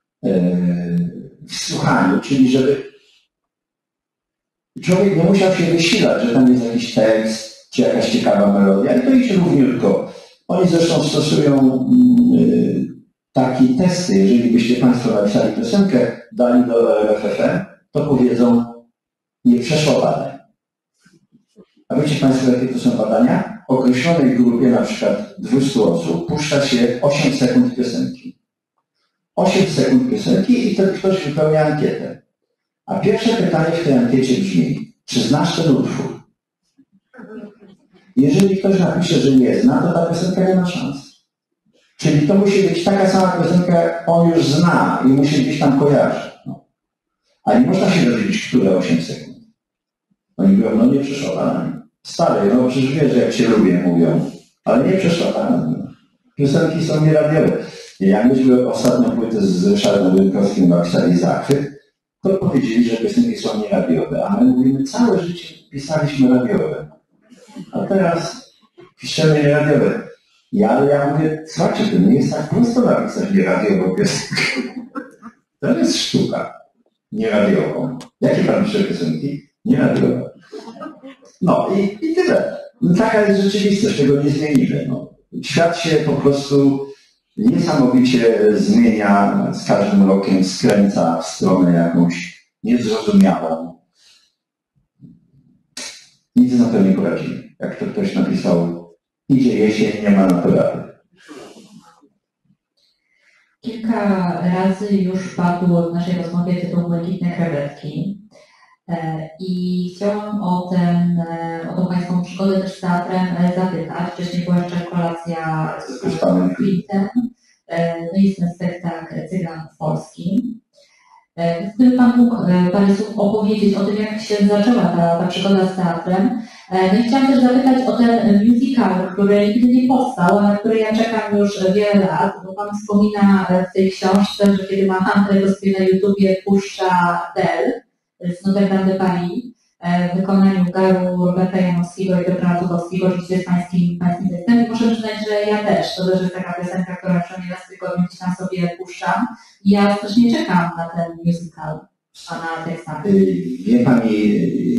w słuchaniu, czyli żeby człowiek nie musiał się wysilać, że tam jest jakiś tekst, czy jakaś ciekawa melodia. I to idzie równiutko. Oni zresztą stosują takie testy. Jeżeli byście Państwo napisali piosenkę, dali do RFFM, to powiedzą, nie przeszło badań. A wiecie Państwo, jakie to są badania? W określonej grupie, na przykład 200 osób, puszcza się 8 sekund piosenki. 8 sekund piosenki i wtedy ktoś wypełnia ankietę. A pierwsze pytanie w tej ankiecie brzmi, czy znasz ten utwór? Jeżeli ktoś napisze, że nie zna, to ta piosenka nie ma szans. Czyli to musi być taka sama piosenka, jak on już zna i musi gdzieś tam kojarzyć. No. A nie można się dowiedzieć, które 8 sekund. Oni mówią, no nie przeszło badań. Stary, no przecież wiesz, jak się lubię, mówią. Ale nie przeszło badań. Piosenki są nieradiowe. Jak myśmy ostatnią płytę z Ryszardem Rynkowskim napisali Zachwyt, to powiedzieli, że piosenki są nieradiowe. A my mówimy, całe życie pisaliśmy radiowe. A teraz piszemy nieradiowe. Ale ja mówię, słuchajcie, to nie jest tak prosto napisać nieradiową piosenkę. To jest sztuka. Nieradiową. Jakie pan pisze piosenki? Nieradiowe. No i tyle. No, taka jest rzeczywistość, tego nie zmienimy. No. Świat się po prostu niesamowicie zmienia, z każdym rokiem skręca w stronę jakąś niezrozumiałą. Nic na to nie poradzimy. Jak to ktoś napisał, idzie jesień, nie ma na to rady. Kilka razy już padł w naszej rozmowie tytuł Błękitne krewetki. I chciałam o tą Pańską przygodę też z teatrem zapytać. Wcześniej była jeszcze kolacja z Quintem, no i ten spektakl Cygan Polski. Gdyby Pan mógł parę słów opowiedzieć o tym, jak się zaczęła ta przygoda z teatrem. No i chciałam też zapytać o ten musical, który nigdy nie powstał, a na który ja czekam już wiele lat, bo Pan wspomina w tej książce, że kiedy ma Hunter, to sobie na YouTubie puszcza Del z Notre Dame de Paris w wykonaniu Garu, Roberta Janowskiego i Piotra Zubowskiego, oczywiście z pańskim tekstem. I muszę przyznać, że ja też, to też jest taka piosenka, która przynajmniej raz w tygodniu gdzieś tam sobie puszczam. I ja strasznie czekam na ten musical, pana tekstami. Wie Pani,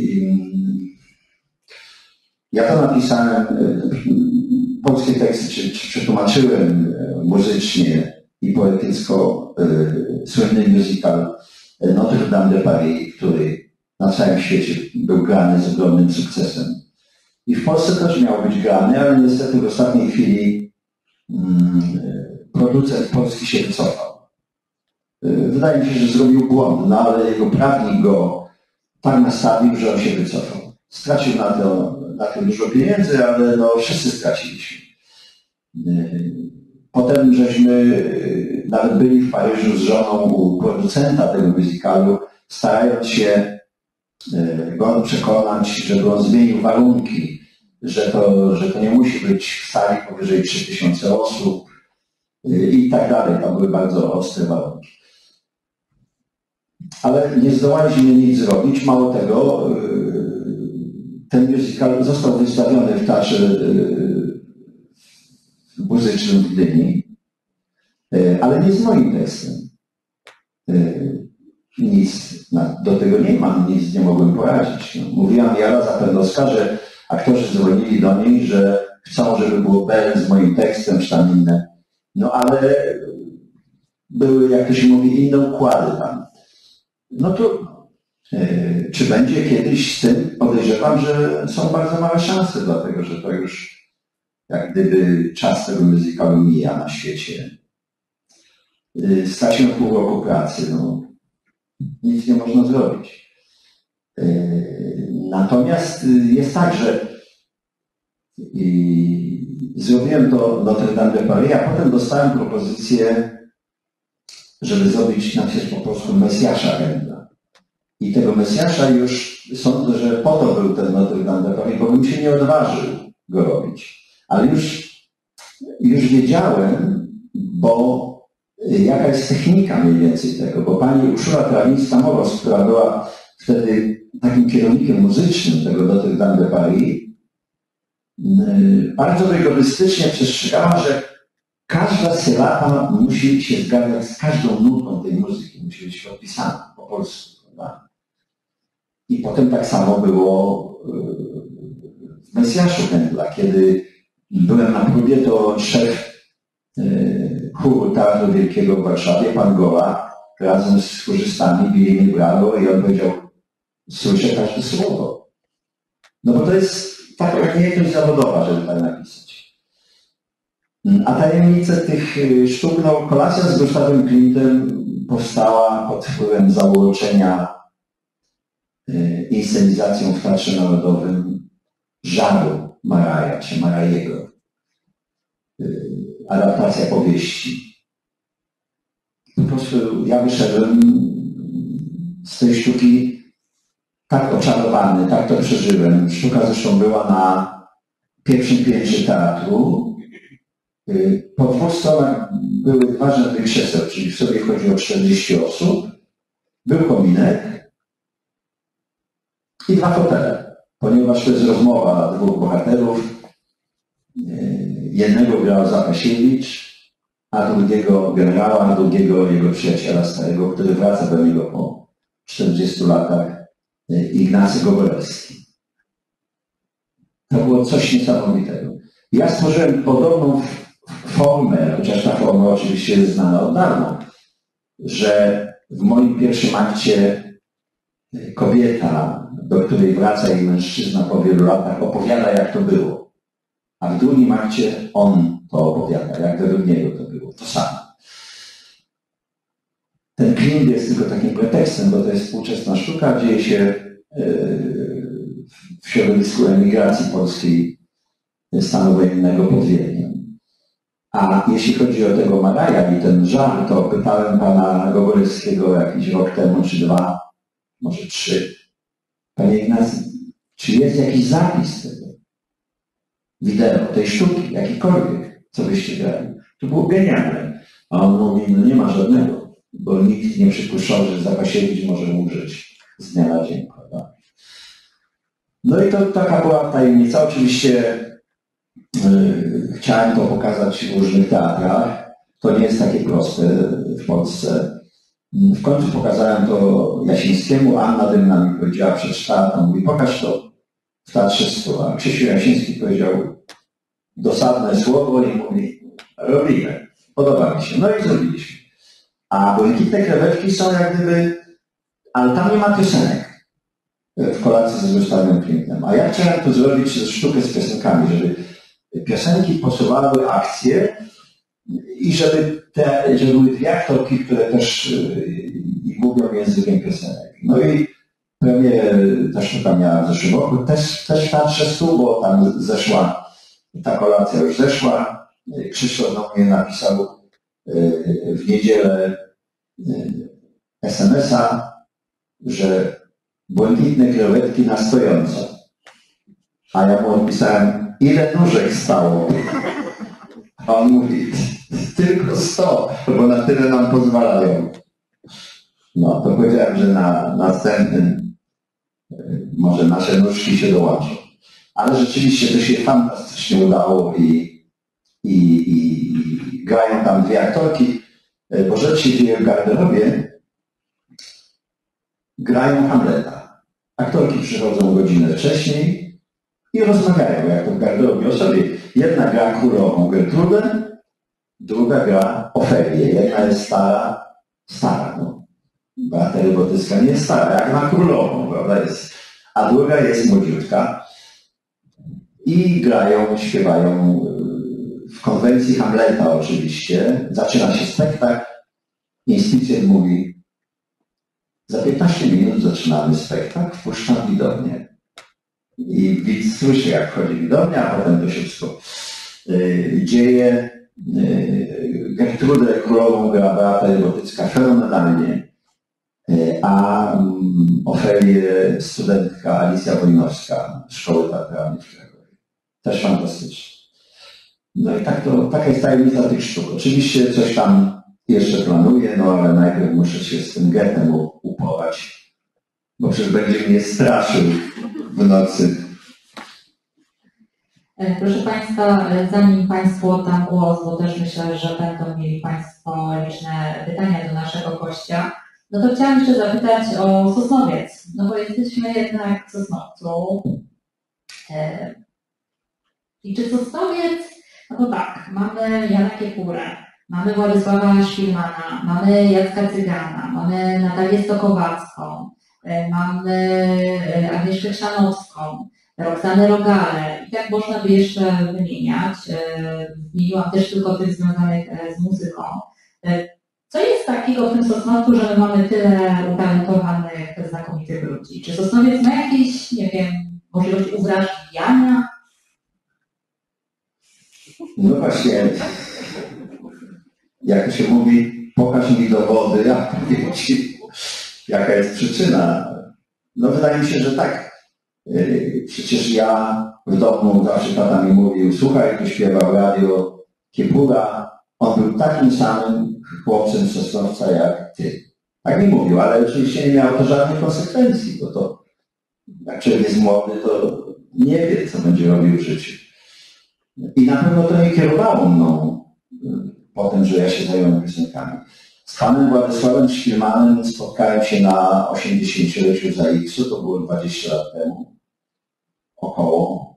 ja to napisałem, polskie teksty czy przetłumaczyłem muzycznie i poetycko słynny musical Notre Dame de Paris, który na całym świecie był grany z ogromnym sukcesem. I w Polsce też miał być grany, ale niestety w ostatniej chwili producent polski się wycofał. Wydaje mi się, że zrobił błąd, no ale jego prawnik go tak nastawił, że on się wycofał. Stracił na tym dużo pieniędzy, ale no wszyscy straciliśmy. Potem żeśmy nawet byli w Paryżu z żoną u producenta tego musicalu, starając się go przekonać, żeby on zmienił warunki, że to nie musi być w sali powyżej 3000 osób i tak dalej. Tam były bardzo ostre warunki. Ale nie zdołaliśmy nic zrobić. Mało tego, ten musical został wystawiony w Teatrze Muzycznym w Gdyni, ale nie z moim tekstem. Nic do tego nie mam, nic nie mogłem poradzić. Mówiłam Jara Zapędowska, że aktorzy dzwonili do niej, że chcą, żeby było Bell z moim tekstem, czy tam inne. No ale były, jak to się mówi, inne układy tam. No to czy będzie kiedyś z tym? Podejrzewam, że są bardzo małe szanse, dlatego że to już jak gdyby czas tego muzykalu mija na świecie. Straciłem pół roku pracy, no nic nie można zrobić. Natomiast jest tak, że zrobiłem to Notre Dame de Paris, a potem dostałem propozycję, żeby zrobić napisać po polsku Mesjasza Rendla. I tego Mesjasza już sądzę, że po to był ten Notre Dame de Paris, bo bym się nie odważył go robić. Ale już wiedziałem, bo jaka jest technika mniej więcej tego, bo pani Urszula Trawińska-Moros, która była wtedy takim kierownikiem muzycznym tego Notre Dame de Paris, bardzo rygorystycznie przestrzegała, że każda sylaba musi się zgadzać z każdą nutą tej muzyki, musi być podpisana po polsku, prawda? I potem tak samo było w Mesjaszu Händla, kiedy byłem na próbie, to szef chóru Teatru Wielkiego w Warszawie, pan Goła, razem z chórzystami bili mi brawo i on powiedział, słyszę każde słowo. No bo to jest taka umiejętność zawodowa, żeby tak napisać. A tajemnica tych sztuk, no kolacja z Gustavem Klimtem powstała pod wpływem zauroczenia inscenizacją w Teatrze Narodowym Żaru Maraja, czy Marajego. Adaptacja powieści. Po prostu ja wyszedłem z tej sztuki tak oczarowany, tak to przeżyłem. Sztuka zresztą była na pierwszym piętrze teatru. Po dwóch stronach były ważne krzeseł, czyli w sobie chodzi o 40 osób. Był kominek i 2 fotele, ponieważ to jest rozmowa 2 bohaterów. Jednego grał Zapasiewicz, a drugiego generała, a drugiego jego przyjaciela starego, który wraca do niego po 40 latach, Ignacy Gogolewski. To było coś niesamowitego. Ja stworzyłem podobną formę, chociaż ta forma oczywiście jest znana od dawna, że w moim pierwszym akcie kobieta, do której wraca jej mężczyzna po wielu latach, opowiada, jak to było. A w drugim akcie on to opowiada, jak według niego to było. To samo. ten film jest tylko takim pretekstem, bo to jest współczesna sztuka, dzieje się w środowisku emigracji polskiej stanu wojennego pod Wiedniem. A jeśli chodzi o tego Maraja i ten żar, to pytałem pana Gogolewskiego jakiś rok temu, czy 2, może 3. Panie Ignacy, czy jest jakiś zapis tego wideo, tej sztuki, jakikolwiek, co byście grali? To było genialne. A on mówi, no nie ma żadnego, bo nikt nie przypuszczał, że Zapasiewicz może umrzeć z dnia na dzień, prawda? No i to taka była tajemnica. Oczywiście chciałem to pokazać w różnych teatrach. To nie jest takie proste w Polsce. W końcu pokazałem to Jasińskiemu. Anna Dymna mi powiedziała, przeczytała to, mówi, pokaż to w Teatrze Stu. A Krzysiu Jasiński powiedział dosadne słowo i mówi, robimy. Podoba mi się. No i zrobiliśmy. A Błękitne krewetki są jak gdyby, ale tam nie ma piosenek w kolacji ze Gustawem Klimtem. A ja chciałem to zrobić sztukę z piosenkami, żeby piosenki posuwały akcje i żeby były dwie aktorki, które też mówią językiem piosenek. No i premierę ta sztuka miała w zeszłym roku, też w Teatrze Stu, bo tam zeszła, ta kolacja już zeszła. Krzysztof do mnie napisał w niedzielę SMS-a, że Błękitne krewetki na stojąco. A ja mu odpisałem, ile nóżek stało? A on mówi, tylko 100, bo na tyle nam pozwalają. No, to powiedziałem, że na następnym może nasze nóżki się dołączą. Ale rzeczywiście to się fantastycznie udało i grają tam dwie aktorki, bo rzecz się dzieje w garderobie. Grają Hamleta. Aktorki przychodzą godzinę wcześniej i rozmawiają, jak to w garderobie o sobie. Jedna gra królową Gertrudę, druga gra Ofelię. Jedna jest stara, no. Beata Rybotyska nie jest stara, jak na królową, prawda, jest. A druga jest młodziutka. I grają, śpiewają w konwencji Hamleta oczywiście. Zaczyna się spektakl. Inspicjent mówi, za 15 minut zaczynamy spektakl, wpuszczam widownię. I widz słyszy, jak wchodzi widownia, a potem to się wszystko dzieje. Gertrudę królową gra Beata Rybotycka fenomenalnie, a Ofelię studentka Alicja Wojnowska z Szkoły Teatralnej w Krakowie. Też fantastycznie. No i taka jest tajemnica tych sztuk. Oczywiście coś tam jeszcze planuję, no ale najpierw muszę się z tym Goethem uporać, bo przecież będzie mnie straszył w nocy. Proszę Państwa, zanim Państwu oddam głos, bo też myślę, że będą mieli Państwo liczne pytania do naszego gościa, no to chciałam jeszcze zapytać o Sosnowiec, no bo jesteśmy jednak w Sosnowcu. I czy Sosnowiec, no to tak, mamy Jana Kiepurę, mamy Władysława Szpilmana, mamy Jacka Cygana, mamy Natalię Stokowacką, mamy Agnieszkę Chrzanowską, Roxanę Rogale i tak można by jeszcze wymieniać. Wymieniłam też tylko tych związanych z muzyką. Co jest takiego w tym Sosnowcu, że my mamy tyle utalentowanych, znakomitych ludzi? Czy Sosnowiec ma jakieś, nie wiem, możliwość uwrażliwiania? No właśnie, jak się mówi, pokaż mi dowody, ja powiem ci, jaka jest przyczyna. No wydaje mi się, że tak. Przecież ja w domu zawsze tata mi mówił, słuchaj, tu śpiewał radio Kiepura, on był takim samym chłopcem z Sosnowca jak ty. Tak mi mówił, ale oczywiście nie miało to żadnych konsekwencji, bo to jak człowiek jest młody, to nie wie, co będzie robił w życiu. I na pewno to nie kierowało mną potem, że ja się zająłem piosenkami. Z panem Władysławem Szpilmanem spotkałem się na 80-leciu ZAX-u, to było 20 lat temu, około.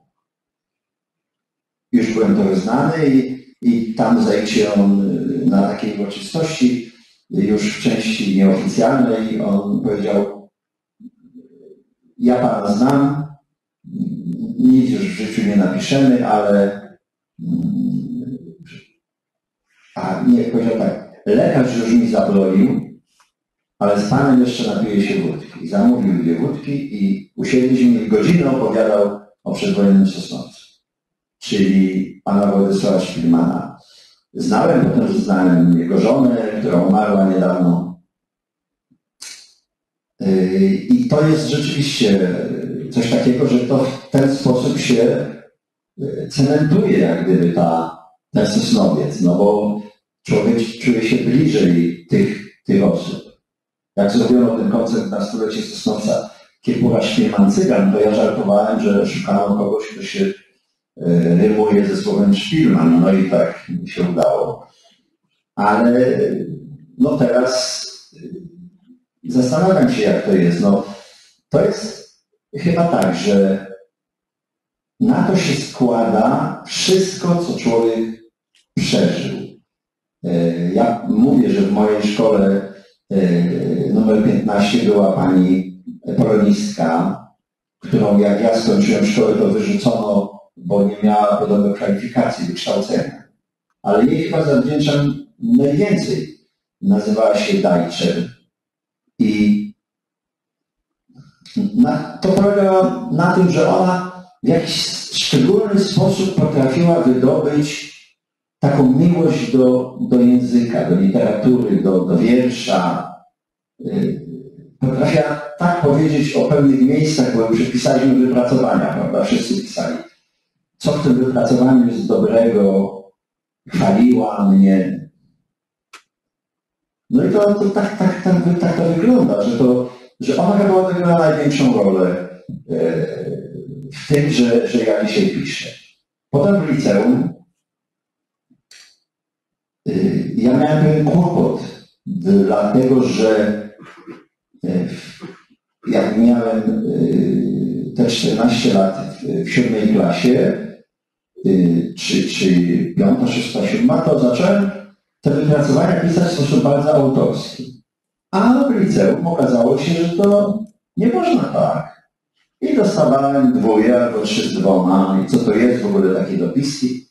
Już byłem trochę znany i tam w ZAX-ie on na takiej uroczystości, już w części nieoficjalnej, on powiedział, ja pana znam, nic już w życiu nie napiszemy, ale powiedział tak, lekarz już mi zabronił, ale z panem jeszcze napije się wódki. I zamówił 2 wódki i usiedliśmy i godzinę opowiadał o przedwojennym Sosnowcu, czyli pana Władysława Szpilmana. Potem znałem jego żonę, która umarła niedawno. I to jest rzeczywiście coś takiego, że to w ten sposób się cementuje jak gdyby ten Sosnowiec, no bo człowiek czuje się bliżej tych osób. Jak zrobiono ten koncert na 100-lecie Sosnowca Kiepura Szpilman Cygan, to ja żartowałem, że szukano kogoś, kto się rymuje ze słowem Szpilman, no i tak mi się udało. Ale no teraz zastanawiam się, jak to jest. No, to jest chyba tak, że na to się składa wszystko, co człowiek przeżył. Ja mówię, że w mojej szkole numer 15 była pani polonistka, którą jak ja skończyłem szkołę, to wyrzucono, bo nie miała podobnych kwalifikacji, wykształcenia. Ale jej chyba zawdzięczam najwięcej. Nazywała się Dajczer. I to polegało na tym, że ona w jakiś szczególny sposób potrafiła wydobyć taką miłość do języka, do literatury, do wiersza. Potrafiła tak powiedzieć o pewnych miejscach, bo już pisaliśmy wypracowania, prawda? Wszyscy pisali, co w tym wypracowaniu jest dobrego, chwaliła mnie. No i to tak to wygląda, że ona chyba odegrała największą rolę w tym, że ja dzisiaj piszę. Potem w liceum ja miałem pewien kłopot, dlatego że jak miałem te 14 lat w 7 klasie, czy 5, 6, 7, to zacząłem te wypracowania pisać w sposób bardzo autorski. A w liceum okazało się, że to nie można tak. I dostawałem 2 albo 3 z 2. I co to jest w ogóle takie dopiski?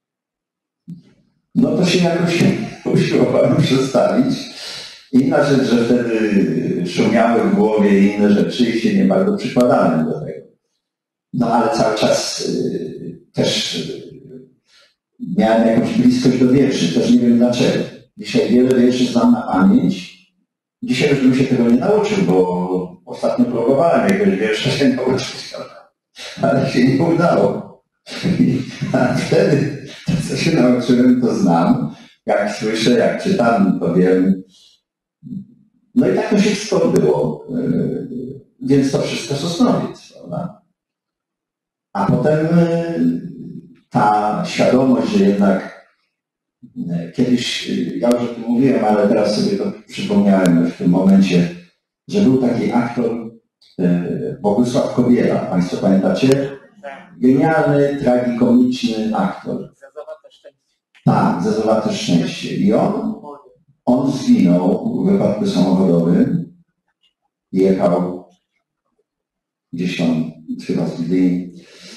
No to się jakoś usiłowałem przestawić. Inna rzecz, że wtedy szumiały w głowie inne rzeczy i się nie bardzo przykładałem do tego. No ale cały czas też miałem jakąś bliskość do wierszy, też nie wiem dlaczego. Dzisiaj wiele wierszy znam na pamięć. Dzisiaj już bym się tego nie nauczył, bo ostatnio próbowałem jakiegoś wiersza się nauczyć, ale się nie udało. A wtedy to, co się nauczyłem, to znam. Jak słyszę, jak czytam, to wiem. No i tak to się wszystko odbyło. Więc to wszystko Sosnowiec, prawda? A potem ta świadomość, że jednak kiedyś, ja już o tym mówiłem, ale teraz sobie to przypomniałem w tym momencie, że był taki aktor Bogusław Kobiela. Państwo pamiętacie? Genialny, tragikomiczny aktor. Tak, Zezowate szczęście. I on zginął w wypadku samochodowym. Jechał gdzieś tam, chyba z Gdyni.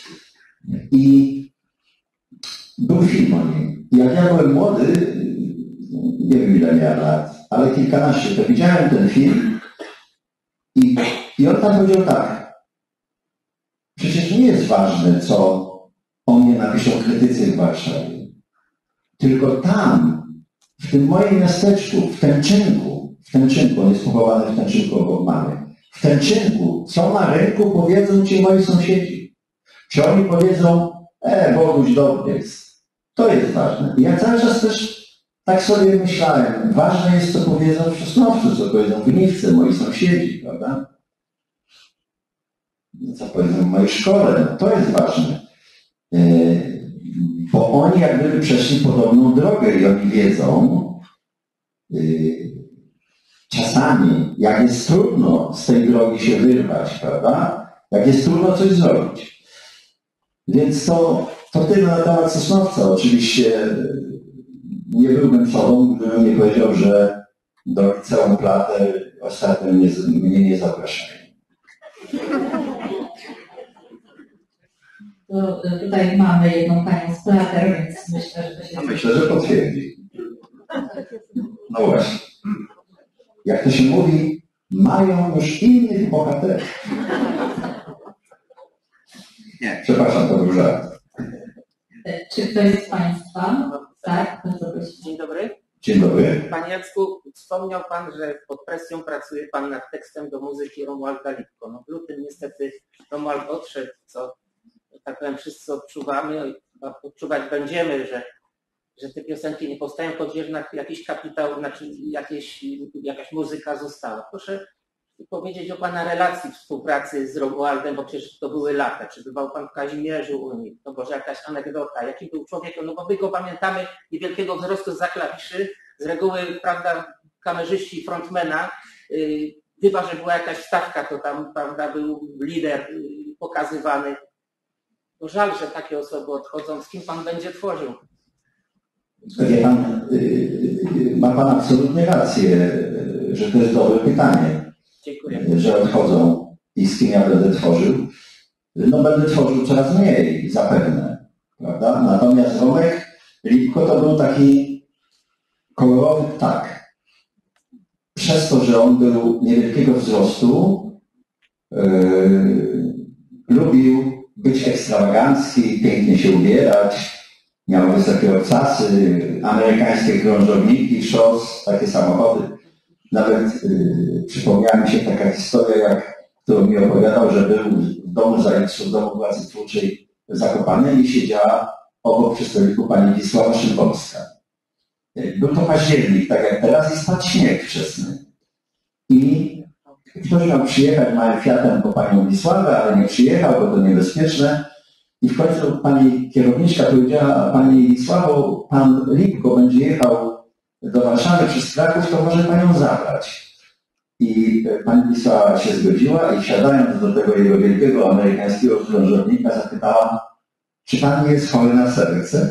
I był film o nim. Jak ja byłem młody, nie wiem ile miałem lat, ale kilkanaście, to widziałem ten film i on tam powiedział tak. Przecież nie jest ważne, co o mnie napiszą krytycy w Warszawie. Tylko tam, w tym moim miasteczku, w Tęczynku, on jest pochowany w Tęczynku obok mamy. W Tęczynku, co na rynku powiedzą ci moi sąsiedzi. Czy oni powiedzą, Boguś dobry jest. To jest ważne. I ja cały czas też tak sobie myślałem, ważne jest, co powiedzą w Sosnowcu, co powiedzą w Gliwce, moi sąsiedzi, prawda? Co powiedzą w mojej szkole, no to jest ważne. Bo oni jak gdyby przeszli podobną drogę i oni wiedzą czasami, jak jest trudno z tej drogi się wyrwać, prawda? Jak jest trudno coś zrobić. Więc to tyle na temat Sosnowca. Oczywiście nie byłbym sobą, gdybym nie powiedział, że do liceum Plater ostatnio mnie nie zapraszają. To tutaj mamy jedną panią z Plater, więc myślę, że to się... Myślę, że potwierdzi. No właśnie. jak to się mówi, mają już innych bohaterów. Nie, przepraszam, to był żart. Czy ktoś z Państwa? Tak, bardzo proszę. Dzień dobry. Dzień dobry. Panie Jacku, wspomniał Pan, że pod presją pracuje Pan nad tekstem do muzyki Romualda Lipko. No w lutym niestety Romuald odszedł, co tak powiem wszyscy odczuwamy, chyba odczuwać będziemy, że te piosenki nie powstają, pod jednak jakiś kapitał, znaczy jakaś muzyka została. Proszę powiedzieć o Pana relacji współpracy z Romualdem, bo przecież to były lata. Czy bywał Pan w Kazimierzu, to może jakaś anegdota, jaki był człowiekiem, no bo my go pamiętamy, niewielkiego wzrostu za klawiszy, z reguły, prawda, kamerzyści frontmana, chyba że była jakaś stawka, to tam, prawda, był lider pokazywany. No żal, że takie osoby odchodzą, z kim Pan będzie tworzył? Wie pan, ma Pan absolutnie rację, że to jest dobre pytanie. Dziękuję. Że odchodzą i z kim ja będę tworzył. No będę tworzył coraz mniej, zapewne, prawda? Natomiast Romek Lipko to był taki kolorowy ptak. Przez to, że on był niewielkiego wzrostu, lubił być ekstrawagancki, pięknie się ubierać, miał wysokie obcasy, amerykańskie krążowniki, szos, takie samochody. Nawet przypomniała mi się taka historia, którą mi opowiadał, że był w domu Zajcu, w domu władzy twórczej w Zakopanem i siedziała obok przy stoliku pani Wisława Szymborska. Był to październik, tak jak teraz, i spadł śnieg wczesny. I ktoś miał przyjechać małym Fiatem po panią Wisławę, ale nie przyjechał, bo to niebezpieczne. I w końcu pani kierowniczka powiedziała: pani Wisławo, pan Lipko będzie jechał do Warszawy przez Kraków, to może panią zabrać. I pani Wisława się zgodziła i wsiadając do tego jego wielkiego amerykańskiego krążownika zapytała: czy pan nie jest chory na serce?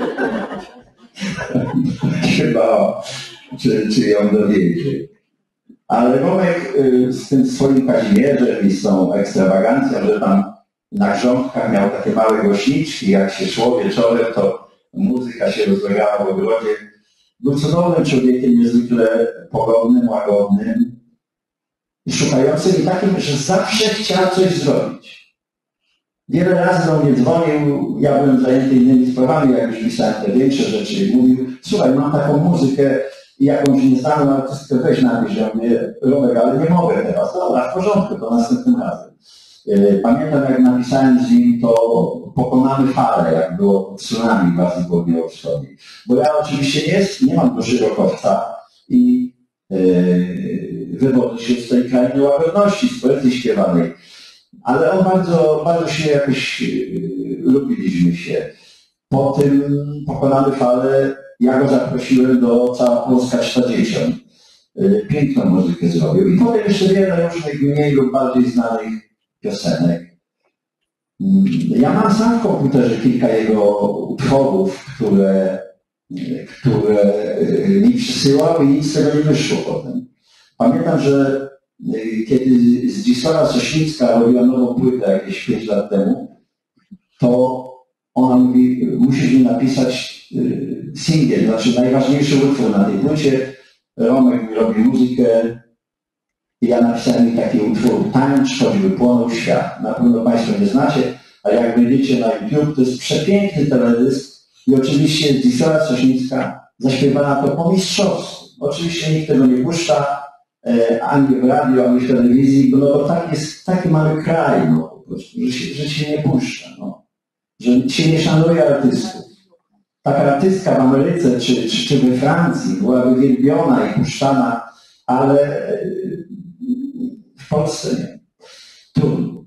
Chyba, czy ją dowiedzie. Ale Romek z tym swoim Kazimierzem i z tą ekstrawagancją, że tam na grządkach miał takie małe głośniczki, jak się szło wieczorem, to muzyka się rozlegała w ogrodzie. Był cudownym człowiekiem, niezwykle pogodnym, łagodnym, szukającym i takim, że zawsze chciał coś zrobić. Wiele razy do mnie dzwonił, ja byłem zajęty innymi sprawami, jak już pisałem te większe rzeczy, i mówił: słuchaj, mam taką muzykę i jakąś nieznaną artystkę, weź napisz. Ja mówię: Romek, ale nie mogę teraz. Dobra, w porządku, to następnym razem. Pamiętam, jak napisałem z nim to Pokonamy falę, jak było tsunami w Azji Południowo-Wschodniej. Bo ja oczywiście nie mam do szyrokowca i wywodzę się z tej krainy łagodności, z poezji śpiewanej. Ale on bardzo się jakoś lubiliśmy się. Po tym Pokonamy falę ja go zaprosiłem do Cała Polska czta dzieciom. Piękną muzykę zrobił. I potem jeszcze wiele różnych mniej lub bardziej znanych piosenek. Ja mam sam w komputerze kilka jego utworów, które mi przysyłał i nic z tego nie wyszło potem. Pamiętam, że kiedy Zdzisława Sośnicka robiła nową płytę jakieś 5 lat temu, to ona mówi: musisz mi napisać singiel, znaczy najważniejszy utwór na tej płycie. Romek mi robi muzykę i ja napisałem mi taki utwór: tańcz, choćby płonął świat. Na pewno Państwo nie znacie, ale jak będziecie na YouTube, to jest przepiękny teledysk i oczywiście Zdzisława Sośnicka zaśpiewała to po mistrzowsku. Oczywiście nikt tego nie puszcza, ani w radio, ani w telewizji, bo taki mamy kraj, no, po prostu, że się nie puszcza, no, że się nie szanuje artystów. Taka artystka w Ameryce czy we Francji byłaby wielbiona i puszczana, ale w Polsce nie. Trudno.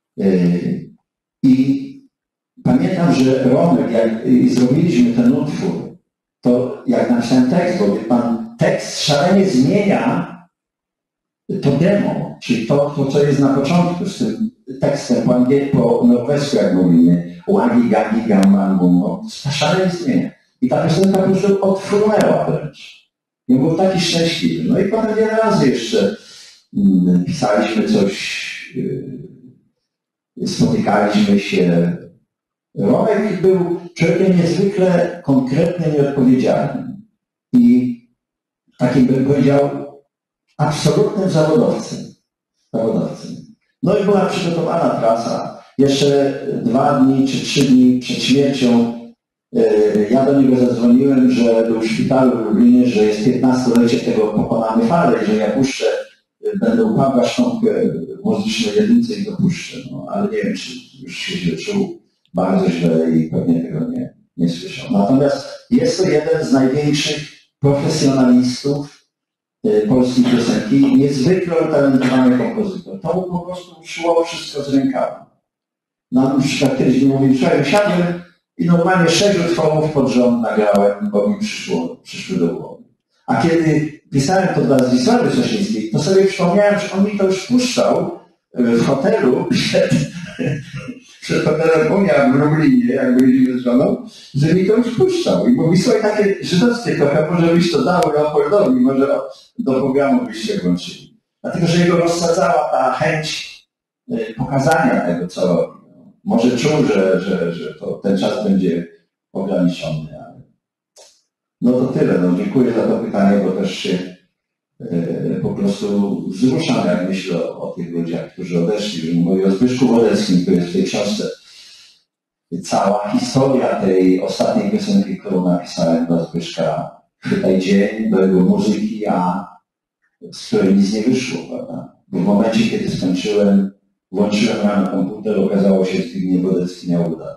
I pamiętam, że Romek, jak zrobiliśmy ten utwór, to jak napisałem tekst, bo wie pan, tekst szalenie zmienia to demo, czyli to co jest na początku z tym tekstem po norwesku, jak mówimy, łagi, gagi, gambangum, szalenie zmienia. I ta piosenka po prostu odfrunęła wręcz. I był taki szczęśliwy. No i potem wiele razy jeszcze pisaliśmy coś, spotykaliśmy się. Romek był człowiekiem niezwykle konkretnym i odpowiedzialnym. I takim, bym powiedział, absolutnym zawodowcem. No i była przygotowana trasa. Jeszcze 2 dni czy 3 dni przed śmiercią ja do niego zadzwoniłem, że był w szpitalu w Lublinie, że jest 15-lecie tego Pokonamy Falę i że ja puszczę, będę u Pawła Sztąpkę w muzycznej jedynce i go puszczę. No, ale nie wiem, czy już się źle czuł, bardzo źle i pewnie tego nie słyszał. Natomiast jest to jeden z największych profesjonalistów polskiej piosenki, niezwykle utalentowany kompozytor. To mu po prostu szło wszystko z rękawa. Na przykład kiedyś mi mówił, słuchaj, siadłem i normalnie 6 utworów pod rząd nagrałem, bo mi przyszły do głowy. A kiedy pisałem to dla Zdzisławy Sosińskiej, to sobie przypomniałem, że on mi to już puszczał w hotelu przed hotelem Unia w Lublinie, jak byliśmy z żoną, że mi to już puszczał. I mówi, słuchaj, takie żydowskie trochę, może byś to dał Leopoldowi, może do programu byście włączyli. Dlatego, że jego rozsadzała ta chęć pokazania tego, co robi. Może czuł, że ten czas będzie ograniczony, ale no to tyle. No, dziękuję za to pytanie, bo też się po prostu wzruszam, jak myślę o tych ludziach, którzy odeszli. Że mówię o Zbyszku Wodeckim, który jest w tej książce cała historia tej ostatniej piosenki, którą napisałem dla Zbyszka. Chwytaj dzień, do jego muzyki, a z której nic nie wyszło, prawda? Bo w momencie, kiedy skończyłem, włączyłem rano komputer, okazało się, że Zbigniew Wodecki miał udar.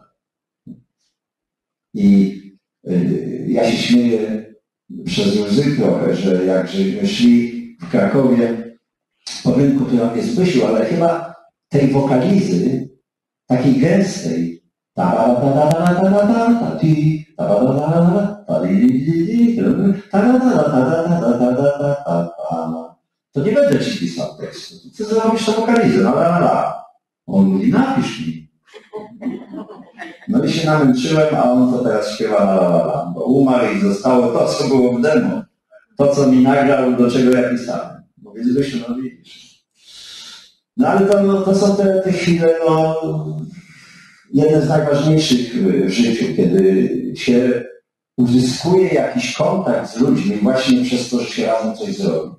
I ja się śmieję przez łzy trochę, że jak żeśmy szli w Krakowie po rynku, to on jest Zbysiu, ale chyba tej wokalizy, takiej gęstej, to nie będę ci pisał tekstu. Ty zrobisz to wokalizę, On mówi, napisz mi. No i się namęczyłem, a on to teraz śpiewa la, bo umarł i zostało to, co było w demo. To, co mi nagrał, do czego ja pisałem. Bo więc Zbysiu, no widzisz. No ale to są te chwile, jeden z najważniejszych w życiu, kiedy się uzyskuje jakiś kontakt z ludźmi właśnie przez to, że się razem coś zrobi.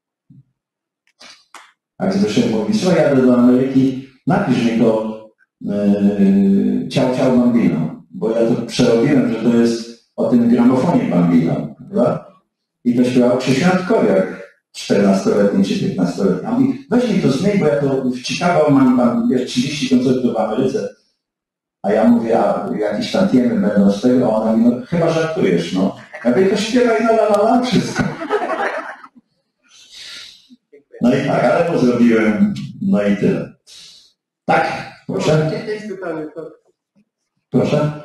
Jak Zbyszek mówi, słuchaj, jadę do Ameryki, napisz mi to Ciao Ciao Bambino, bo ja to przerobiłem, że to jest o tym gramofonie Bambino, prawda? I to śpiewał Krzysiu Antkowiak, 14-letni czy 15-letni. A mówi, weź mi to zmień, bo ja to w Chicago mam 30 koncertów w Ameryce. A ja mówię, a jakieś tantiemy będą z tego, a ona mówi, no chyba żartujesz, no. Ja mówię, to śpiewaj la wszystko. No i tak, ale to zrobiłem, no i tyle. Tak, proszę. Jest pytanie, tak. Proszę.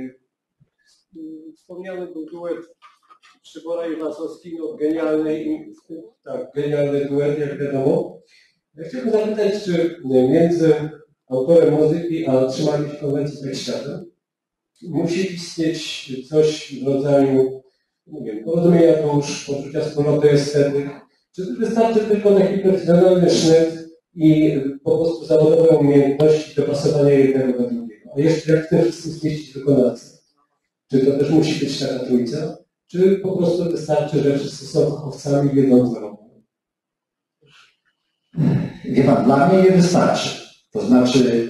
Wspomniany był duet Przybora i Wasowski, no genialny duet, jak wiadomo. Ja chciałbym zapytać, czy między autorem muzyki a trzymaniem się konwencji Brechstadta musi istnieć coś w rodzaju, nie wiem, porozumienia dusz, poczucia wspólnoty estetyk, czy wystarczy tylko taki profesjonalny sznyt i po prostu zawodowe umiejętności dopasowania jednego do drugiego. A jeszcze jak w tym wszystkim zmieścić wykonawcę? Czy to też musi być taka trójca? Czy po prostu wystarczy, że wszyscy są fachowcami i wiedzą, co robią? Wie pan, dla mnie nie wystarczy. To znaczy,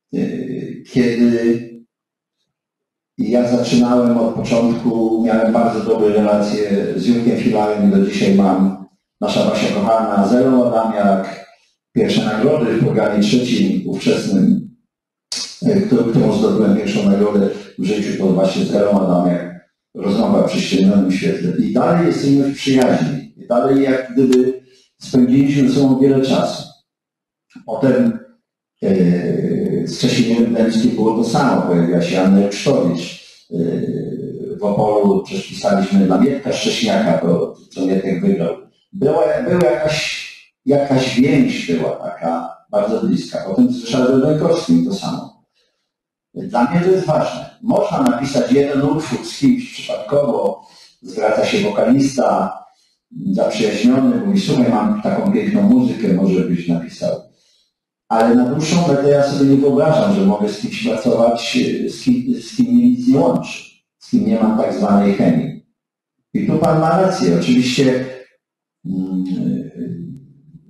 kiedy ja zaczynałem od początku, miałem bardzo dobre relacje z Jurkiem Filarem i do dzisiaj mam. Nasza Basia kochana, z Elą Adamiak, pierwsze nagrody w programie trzecim ówczesnym, którą zdobyłem pierwszą nagrodę w życiu, to właśnie z Elą Adamiak, rozmowa przy ściemnionym świetle. I dalej jesteśmy w przyjaźni. I dalej jak gdyby spędziliśmy ze sobą wiele czasu. Potem z Czesiniewem Dębskim było to samo. Pojawiła się Anna Jusztowicz. W Opolu przecież pisaliśmy dla Mietka Szcześniaka, to co Mietek wygrał. Była jakaś więź była taka bardzo bliska. Potem z Ryszardem Lejkowskim to samo. Dla mnie to jest ważne. Można napisać jeden utwór z kimś przypadkowo, zwraca się wokalista zaprzyjaźniony, mówi, słuchaj, mam taką piękną muzykę, może byś napisał. Ale na dłuższą metę ja sobie nie wyobrażam, że mogę z kimś pracować, z kim mnie nic nie łączy, z kim nie mam tak zwanej chemii. I tu pan ma rację. Oczywiście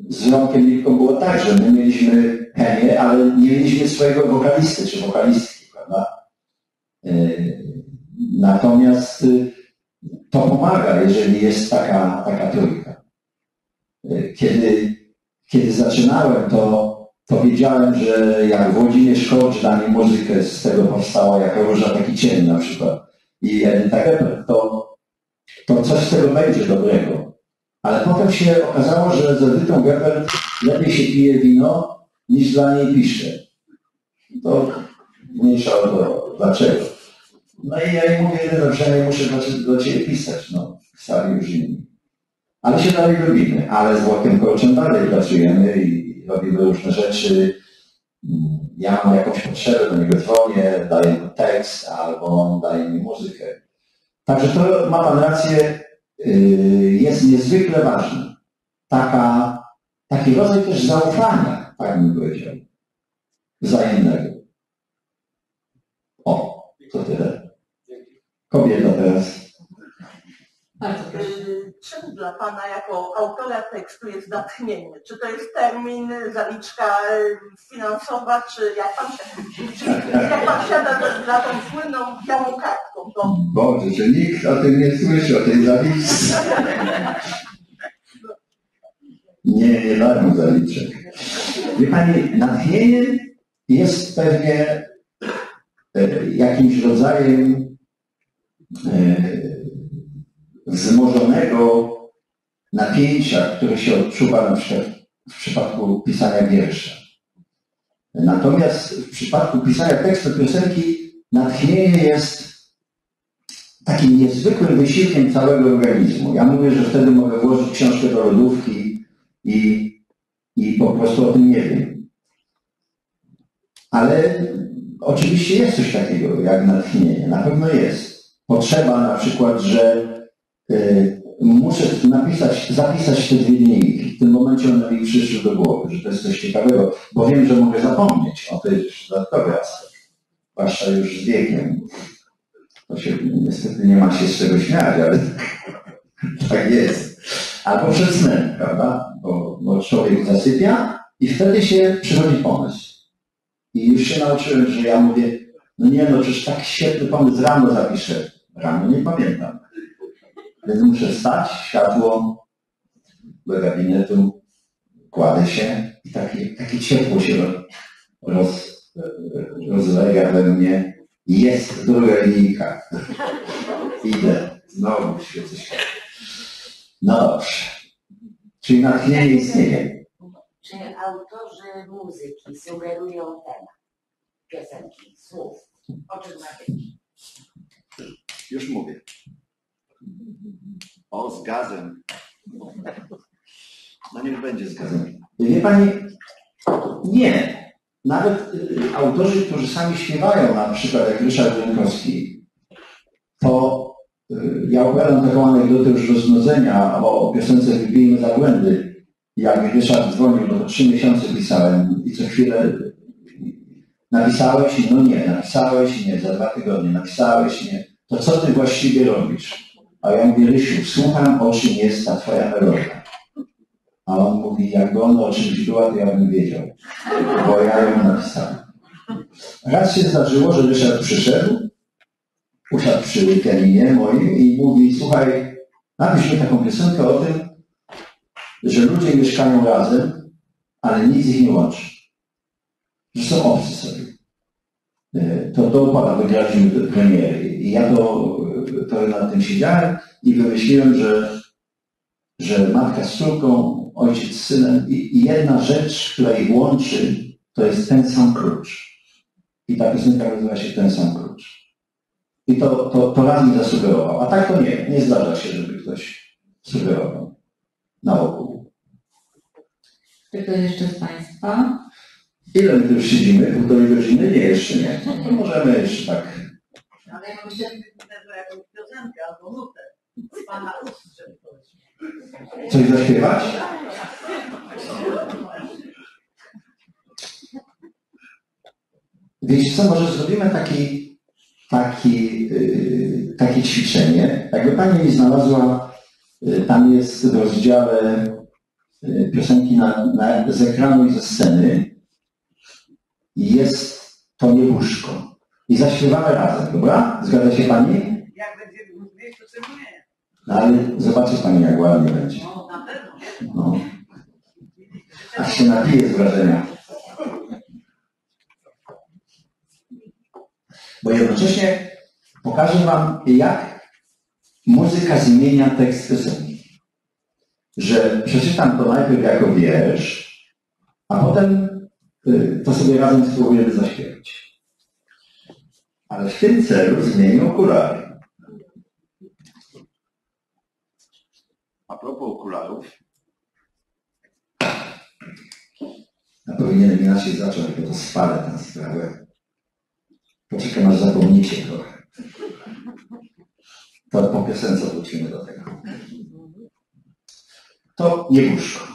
z Romkiem Lipką było tak, że my mieliśmy chemię, ale nie mieliśmy swojego wokalisty czy wokalistki, prawda? Natomiast to pomaga, jeżeli jest taka trójka. Kiedy zaczynałem, to wiedziałem, że jak Włodzimierz Korcz da mi muzykę, z tego powstała jaka Róża taki cień na przykład i Edyta Gebel, to coś z tego będzie dobrego. Ale potem się okazało, że z Edytą Gebel lepiej się pije wino, niż dla niej pisze. To mniejsza o to dlaczego. No i ja jej mówię, że ja nie muszę do Ciebie pisać, no, pisali już inni. Ale się dalej lubimy, ale z Włodkiem Korczem dalej pracujemy i robimy różne rzeczy. Ja mam jakąś potrzebę, do niego dzwonię, daję mu tekst, albo on daje mi muzykę. Także to, ma Pan rację, jest niezwykle ważny. Taki rodzaj też zaufania, tak bym powiedział, wzajemnego. O, to tyle. Kobieta teraz. Bardzo proszę. Czym dla Pana jako autora tekstu jest natchnienie? Czy to jest termin, zaliczka finansowa, czy jak Pan siada za tą słynną białą kartką? To... Boże, że nikt o tym nie słyszy, o tej zaliczce. Nie dają zaliczek. Wie Pani, natchnienie jest pewnie jakimś rodzajem wzmożonego napięcia, które się odczuwa na przykład w przypadku pisania wiersza. Natomiast w przypadku pisania tekstu piosenki natchnienie jest takim niezwykłym wysiłkiem całego organizmu. Ja mówię, że wtedy mogę włożyć książkę do lodówki i po prostu o tym nie wiem. Ale oczywiście jest coś takiego jak natchnienie. Na pewno jest. Potrzeba na przykład, że muszę zapisać te dwie linijki. W tym momencie one mi przyszły do głowy, że to jest coś ciekawego, bo wiem, że mogę zapomnieć. O, to jest dodatkowy aspekt. Zwłaszcza już z wiekiem. To się niestety nie ma się z czego śmiać, ale tak jest. Albo przed snem, prawda? Bo człowiek zasypia i wtedy się przychodzi pomysł. I już się nauczyłem, że ja mówię, no nie no, przecież tak świetny pomysł, rano zapiszę. Rano nie pamiętam. Więc muszę wstać, światło do gabinetu, kładę się i takie ciepło się rozlega we mnie. Jest druga linijka. Idę. Znowu świecę się. No dobrze. Czyli natchnienie istnieje. Czy autorzy muzyki sugerują temat piosenki, słów? O czym ma być? Już mówię. O, z gazem. No niech będzie z gazem. Wie Pani, nie. Nawet autorzy, którzy sami śpiewają, na przykład jak Ryszard Rękowski, to ja opowiadam taką anegdotę już do znudzenia o piosence Wybijmy za błędy. Jak Ryszard dzwonił, to 3 miesiące pisałem i co chwilę napisałeś? No nie. Napisałeś? Nie. Za 2 tygodnie. Napisałeś? Nie. To co ty właściwie robisz? A ja mówię, Rysiu, słucham, o czym jest ta twoja melodia. A on mówi, jakby ona o czymś była, to ja bym wiedział, bo ja ją napisałem. Raz się zdarzyło, że Ryszard przyszedł, usiadł przy pianinie moim i mówi, słuchaj, napisz mi taką piosenkę o tym, że ludzie mieszkają razem, ale nic ich nie łączy. Że są obcy sobie. To upada, wygraliśmy premiery. I ja to nad tym siedziałem i wymyśliłem, że matka z córką, ojciec z synem i jedna rzecz, która ich łączy, to jest ten sam klucz. I ta piosenka nazywa się Ten sam klucz. I to raz mi zasugerował. A tak to nie zdarza się, żeby ktoś sugerował na ogół. Czy ktoś jeszcze z Państwa? Ile my tu już siedzimy? 1,5 godziny? Nie, jeszcze nie. No możemy jeszcze tak. Ale ja myślę, że jakąś piosenkę albo nutę z Pana ust, żeby powiedzieć. Coś zaśpiewać? Wiecie co, może zrobimy takie ćwiczenie. Jakby Pani mi znalazła, tam jest w rozdziale piosenki z ekranu i ze sceny. Jest to Niewuszko. I zaśpiewamy razem, dobra? Zgadza się pani? Jak będzie mówić, to sobie nie. No ale zobaczy pani, jak ładnie będzie. No, na pewno. No. Aż się napije z wrażenia. Bo jednocześnie pokażę wam, jak muzyka zmienia tekst piosenki. Że przeczytam to najpierw jako wiersz, a potem to sobie razem spróbujemy zaśpiewać. Ale w tym celu zmienię okulary. A propos okularów, ja powinienem inaczej zacząć, bo to spalę tę sprawę. Poczekam, aż zapomnicie trochę. To po piosence wrócimy do tego. To Niewuszko.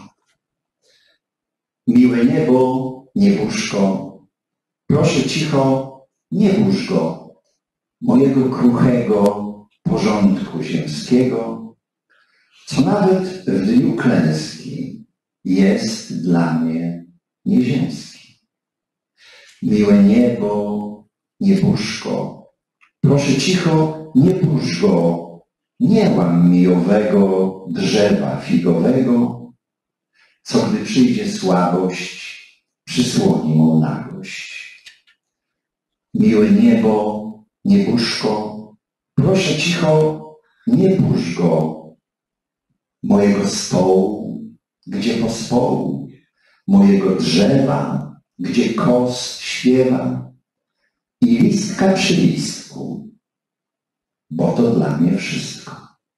Miłe niebo, Niewuszko, proszę cicho, nie burz go, mojego kruchego porządku ziemskiego, co nawet w dniu klęski jest dla mnie nieziemski. Miłe niebo, Niewuszko, proszę cicho, nie burz go, nie łam mi owego drzewa figowego, co gdy przyjdzie słabość, przysłoni mą nagość. Miłe niebo, Niewuszko, proszę cicho, nie burz go, mojego stołu, gdzie pospołu, mojego drzewa, gdzie kos śpiewa i listka przy listku, bo to dla mnie wszystko.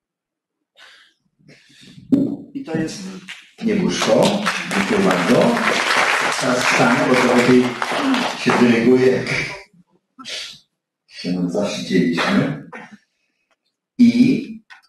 I to jest Niewuszko. Dziękuję bardzo. Teraz wstanę, bo to lepiej się dyryguje, jak się nam zasiedzieliśmy. I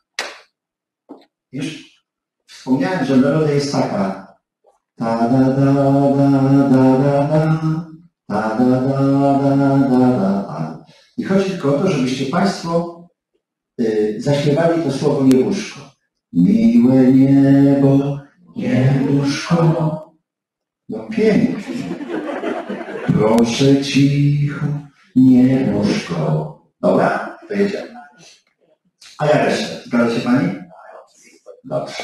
już wspomniałem, że melodia jest taka. Ta da da da da da da, ta da da da da da. I chodzi tylko o to, żebyście Państwo zaśpiewali to słowo Niewuszko. Miłe niebo, Niewuszko. No pięknie. Proszę cicho, Niewuszko. Dobra, to jedziemy. A ja resztę. Zgadza się Pani? Dobrze.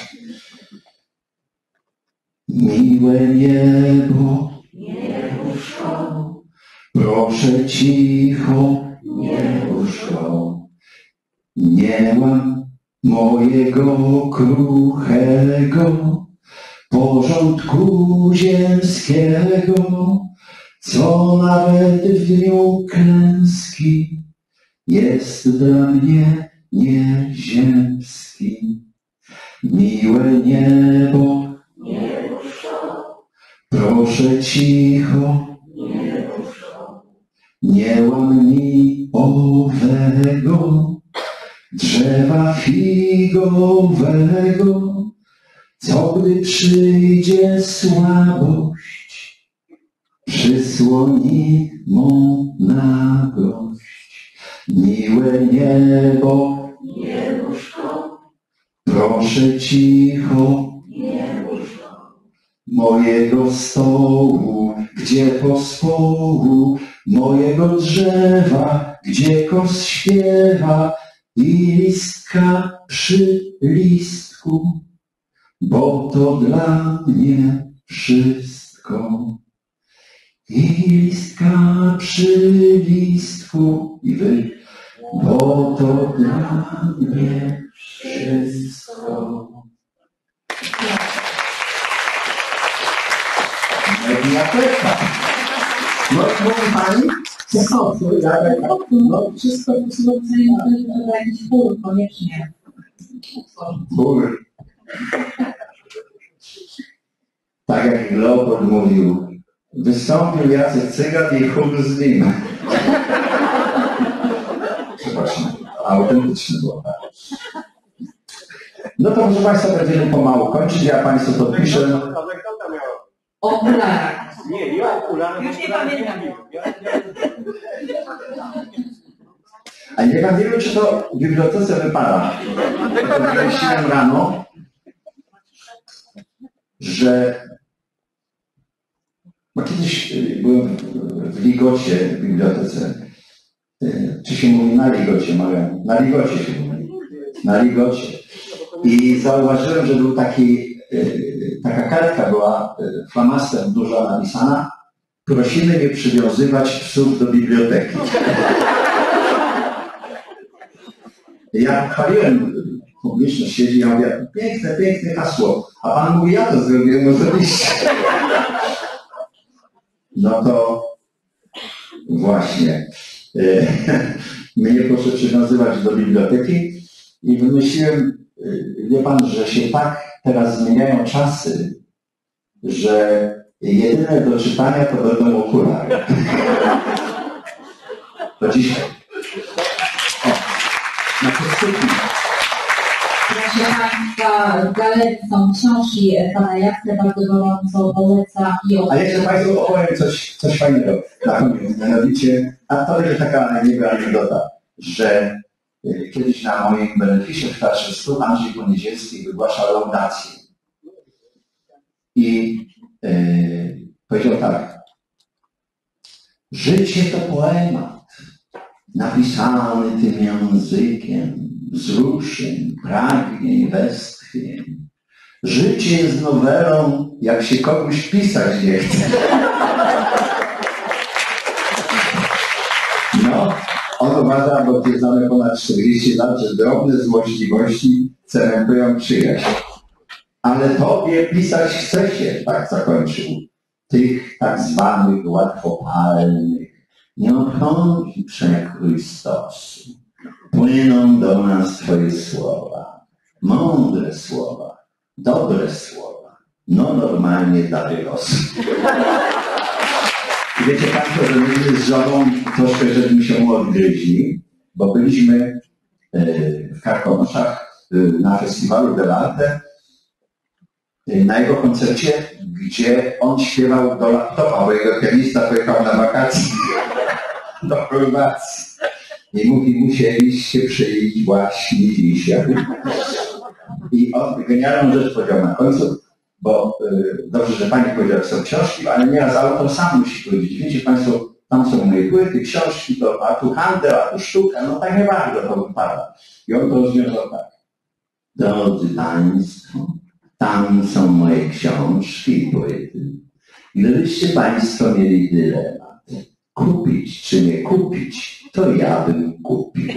Miłe niebo, Niewuszko. Proszę cicho, Niewuszko. Nie mam mojego kruchego porządku ziemskiego, co nawet w dniu klęski jest dla mnie nieziemski. Miłe niebo, Niewuszko, proszę cicho, Niewuszko, nie łam mi owego drzewa figowego, co gdy przyjdzie słabość, przysłoni mą nagość. Miłe niebo, Niewuszko, proszę cicho, Niewuszko, mojego stołu, gdzie pospołu, mojego drzewa, gdzie kos śpiewa i listka przy listku, bo to dla mnie wszystko. I listka przy listku, i wy, bo to dla mnie wszystko. Mediateka. No, mówi Pani? No, wszystko wzmocnienie to jakiś ból, koniecznie. Ból. Tak jak Leopold mówił, wystąpił Jacek Cygan i chór z nim. Przepraszam, autentyczne było. No to proszę Państwa, będziemy pomału kończyć, ja Państwu podpiszę. O okularach. Nie okularach. Już nie pamiętam. A nie wiem, czy to w bibliotece wypada. To wymyśliłem rano. że bo kiedyś byłem w Ligocie, w bibliotece. Czy się mówi na Ligocie? Na Ligocie się mówi. Na Ligocie. I zauważyłem, że był taka kartka była flamastrem dużo napisana. Prosimy nie przywiązywać psów do biblioteki. Ja chwaliłem publiczność, siedzi, ja mówię, piękne hasło. A pan mówi, ja to zrobiłem osobiście. No to właśnie. Mnie proszę przywiązywać do biblioteki i wymyśliłem, wie pan, że się tak teraz zmieniają czasy, że jedyne do czytania to będą okulary. To dzisiaj. O, na podstępie. Proszę Państwa, w galerii są książki pana Jacka, bardzo gorąco poleca i A jeszcze Państwu opowiem coś fajnego na koniec. Mianowicie, a to jest taka niby anegdota, że kiedyś na moim beneficie w Teatrze Stu Andrzej Poniedzielski wygłaszał laudację. I powiedział tak. Życie to poemat, napisany tym językiem wzruszeń, pragnień, westchnień. Życie jest nowelą, jak się komuś pisać nie chce. No, on uważa, bo jest znane ponad 40 lat, że drobne złośliwości cementują przyjaźń. Ale tobie pisać chce się, tak zakończył. Tych tak zwanych łatwopalnych nie obchodzi przekrój stosu. Płyną do nas twoje słowa, mądre słowa, dobre słowa, no normalnie dary losu. I wiecie Państwo, że my z żoną troszkę żeśmy się odgryźli, bo byliśmy w Karkonoszach na festiwalu Delarte, na jego koncercie, gdzie on śpiewał do laptopa, bo jego pianista pojechał na wakacje do Chorwacji. I mówi, musieliście przyjść właśnie dzisiaj. I on genialną rzecz powiedział na końcu, bo dobrze, że Pani powiedziała, że są książki, ale nieraz autor sam musi powiedzieć. Wiecie Państwo, tam są moje płyty, książki, to, a tu handel, a tu sztuka, no tak nie bardzo to wypada. I on to rozwiązał tak. Drodzy Państwo, tam są moje książki i płyty. Gdybyście Państwo mieli dylemat, kupić czy nie kupić, to ja bym kupił.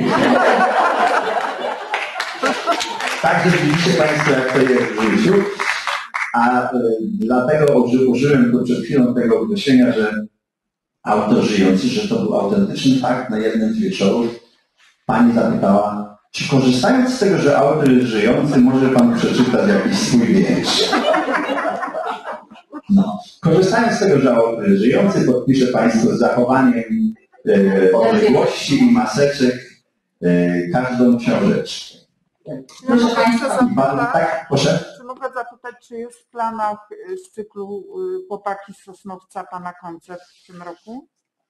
Także widzicie Państwo, jak to jest w życiu. A dlatego użyłem tu przed chwilą tego określenia, że autor żyjący, że to był autentyczny fakt. Na jednym z wieczorów Pani zapytała, czy korzystając z tego, że autor jest żyjący, może Pan przeczytać jakiś swój wiersz? No. Korzystając z tego, że autor jest żyjący, podpiszę Państwu z zachowaniem odległości i maseczek każdą książeczkę. Proszę Państwa, Tak, proszę. Czy mogę zapytać, czy jest w planach z cyklu Chłopaki z Sosnowca Pana koncert w tym roku?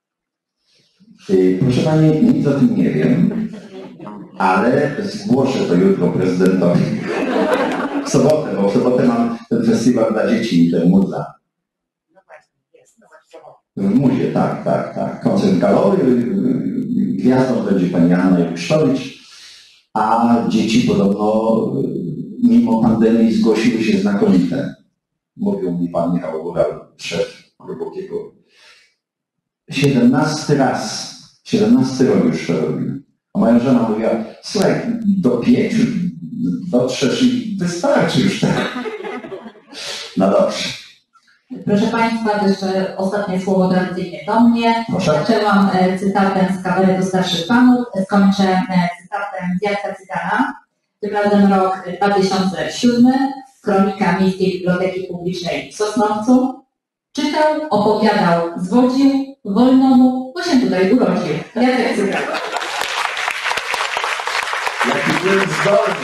Proszę Pani, nic o tym nie wiem, ale zgłoszę to jutro prezydentowi. W sobotę, bo w sobotę mam ten festiwal dla dzieci i ten muza. No właśnie, jest, no właśnie. W muzie, tak. Koncert galowy, gwiazdą będzie Pani Anna Juksztowicz, a dzieci podobno mimo pandemii zgłosiły się znakomite. Mówił mi Pan Michał Góral, szef Głębokiego. 17 rok już to robimy. A moja żona mówiła, słuchaj, do 5 dotrzesz i wystarczy już tak. No dobrze. Proszę Państwa, jeszcze ostatnie słowo tradycyjnie do mnie. Proszę. Zaczęłam cytatem z kabaretu Starszych Panów, skończę cytatem z Jacka Cygana. Tym razem rok 2007, kronika Miejskiej Biblioteki Publicznej w Sosnowcu. Czytał, opowiadał, zwodził, wolno mu, bo się tutaj urodził. Jacek Cygan. Jaki byłem zdolny.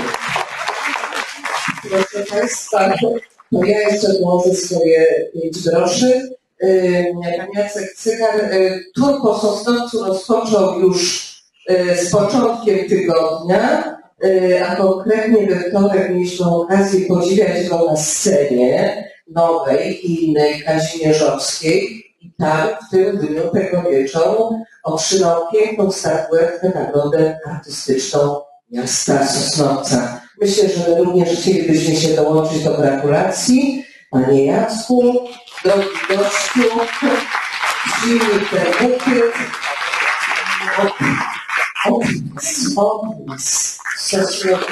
Proszę Państwa, no ja jeszcze włożę swoje 5 groszy. Pan Jacek Cygan tur po Sosnowcu rozpoczął już z początkiem tygodnia, a konkretnie we wtorek mieliśmy okazję podziwiać go na scenie. Nowej i innej Kazimierzowskiej. I tam w tym dniu tego wieczoru otrzymał piękną statuetkę, nagrodę artystyczną miasta Sosnowca. Myślę, że my również chcielibyśmy się dołączyć do gratulacji. Panie Jacku, drogi gościu, przyjmij ten bukiet od nas, Sosnowca.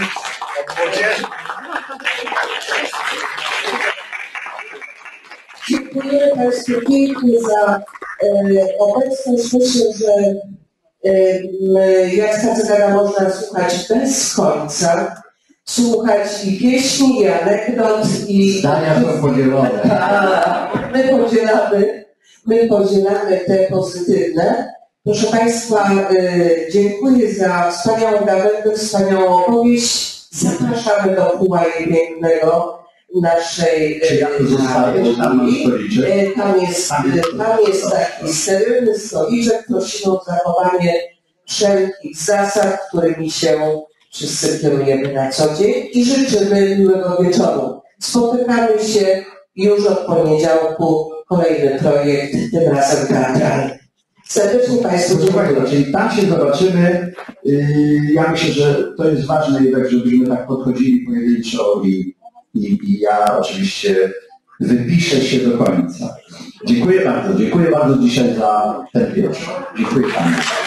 Dziękujemy Państwu pięknie za obecność. Myślę, że Jacka Cygana można słuchać bez końca. Słuchać i pieśni, i anegdot, i... Zdania są podzielone. My podzielamy te pozytywne. Proszę Państwa, dziękuję za wspaniałą gawędę, wspaniałą opowieść. Zapraszamy do Hułaje Pięknego naszej tam jest taki sterylny stoliczek. Prosimy o zachowanie wszelkich zasad, którymi się wszyscy kierujemy na co dzień i życzymy miłego wieczoru. Spotykamy się już od poniedziałku. Kolejny projekt, tym razem teatralny. Serdecznie Państwu dziękuję. Czyli tam się zobaczymy. Ja myślę, że to jest ważne jednak, żebyśmy tak podchodzili pojedynczo i ja oczywiście wypiszę się do końca. Dziękuję bardzo dzisiaj za ten wieczór. Dziękuję Panu.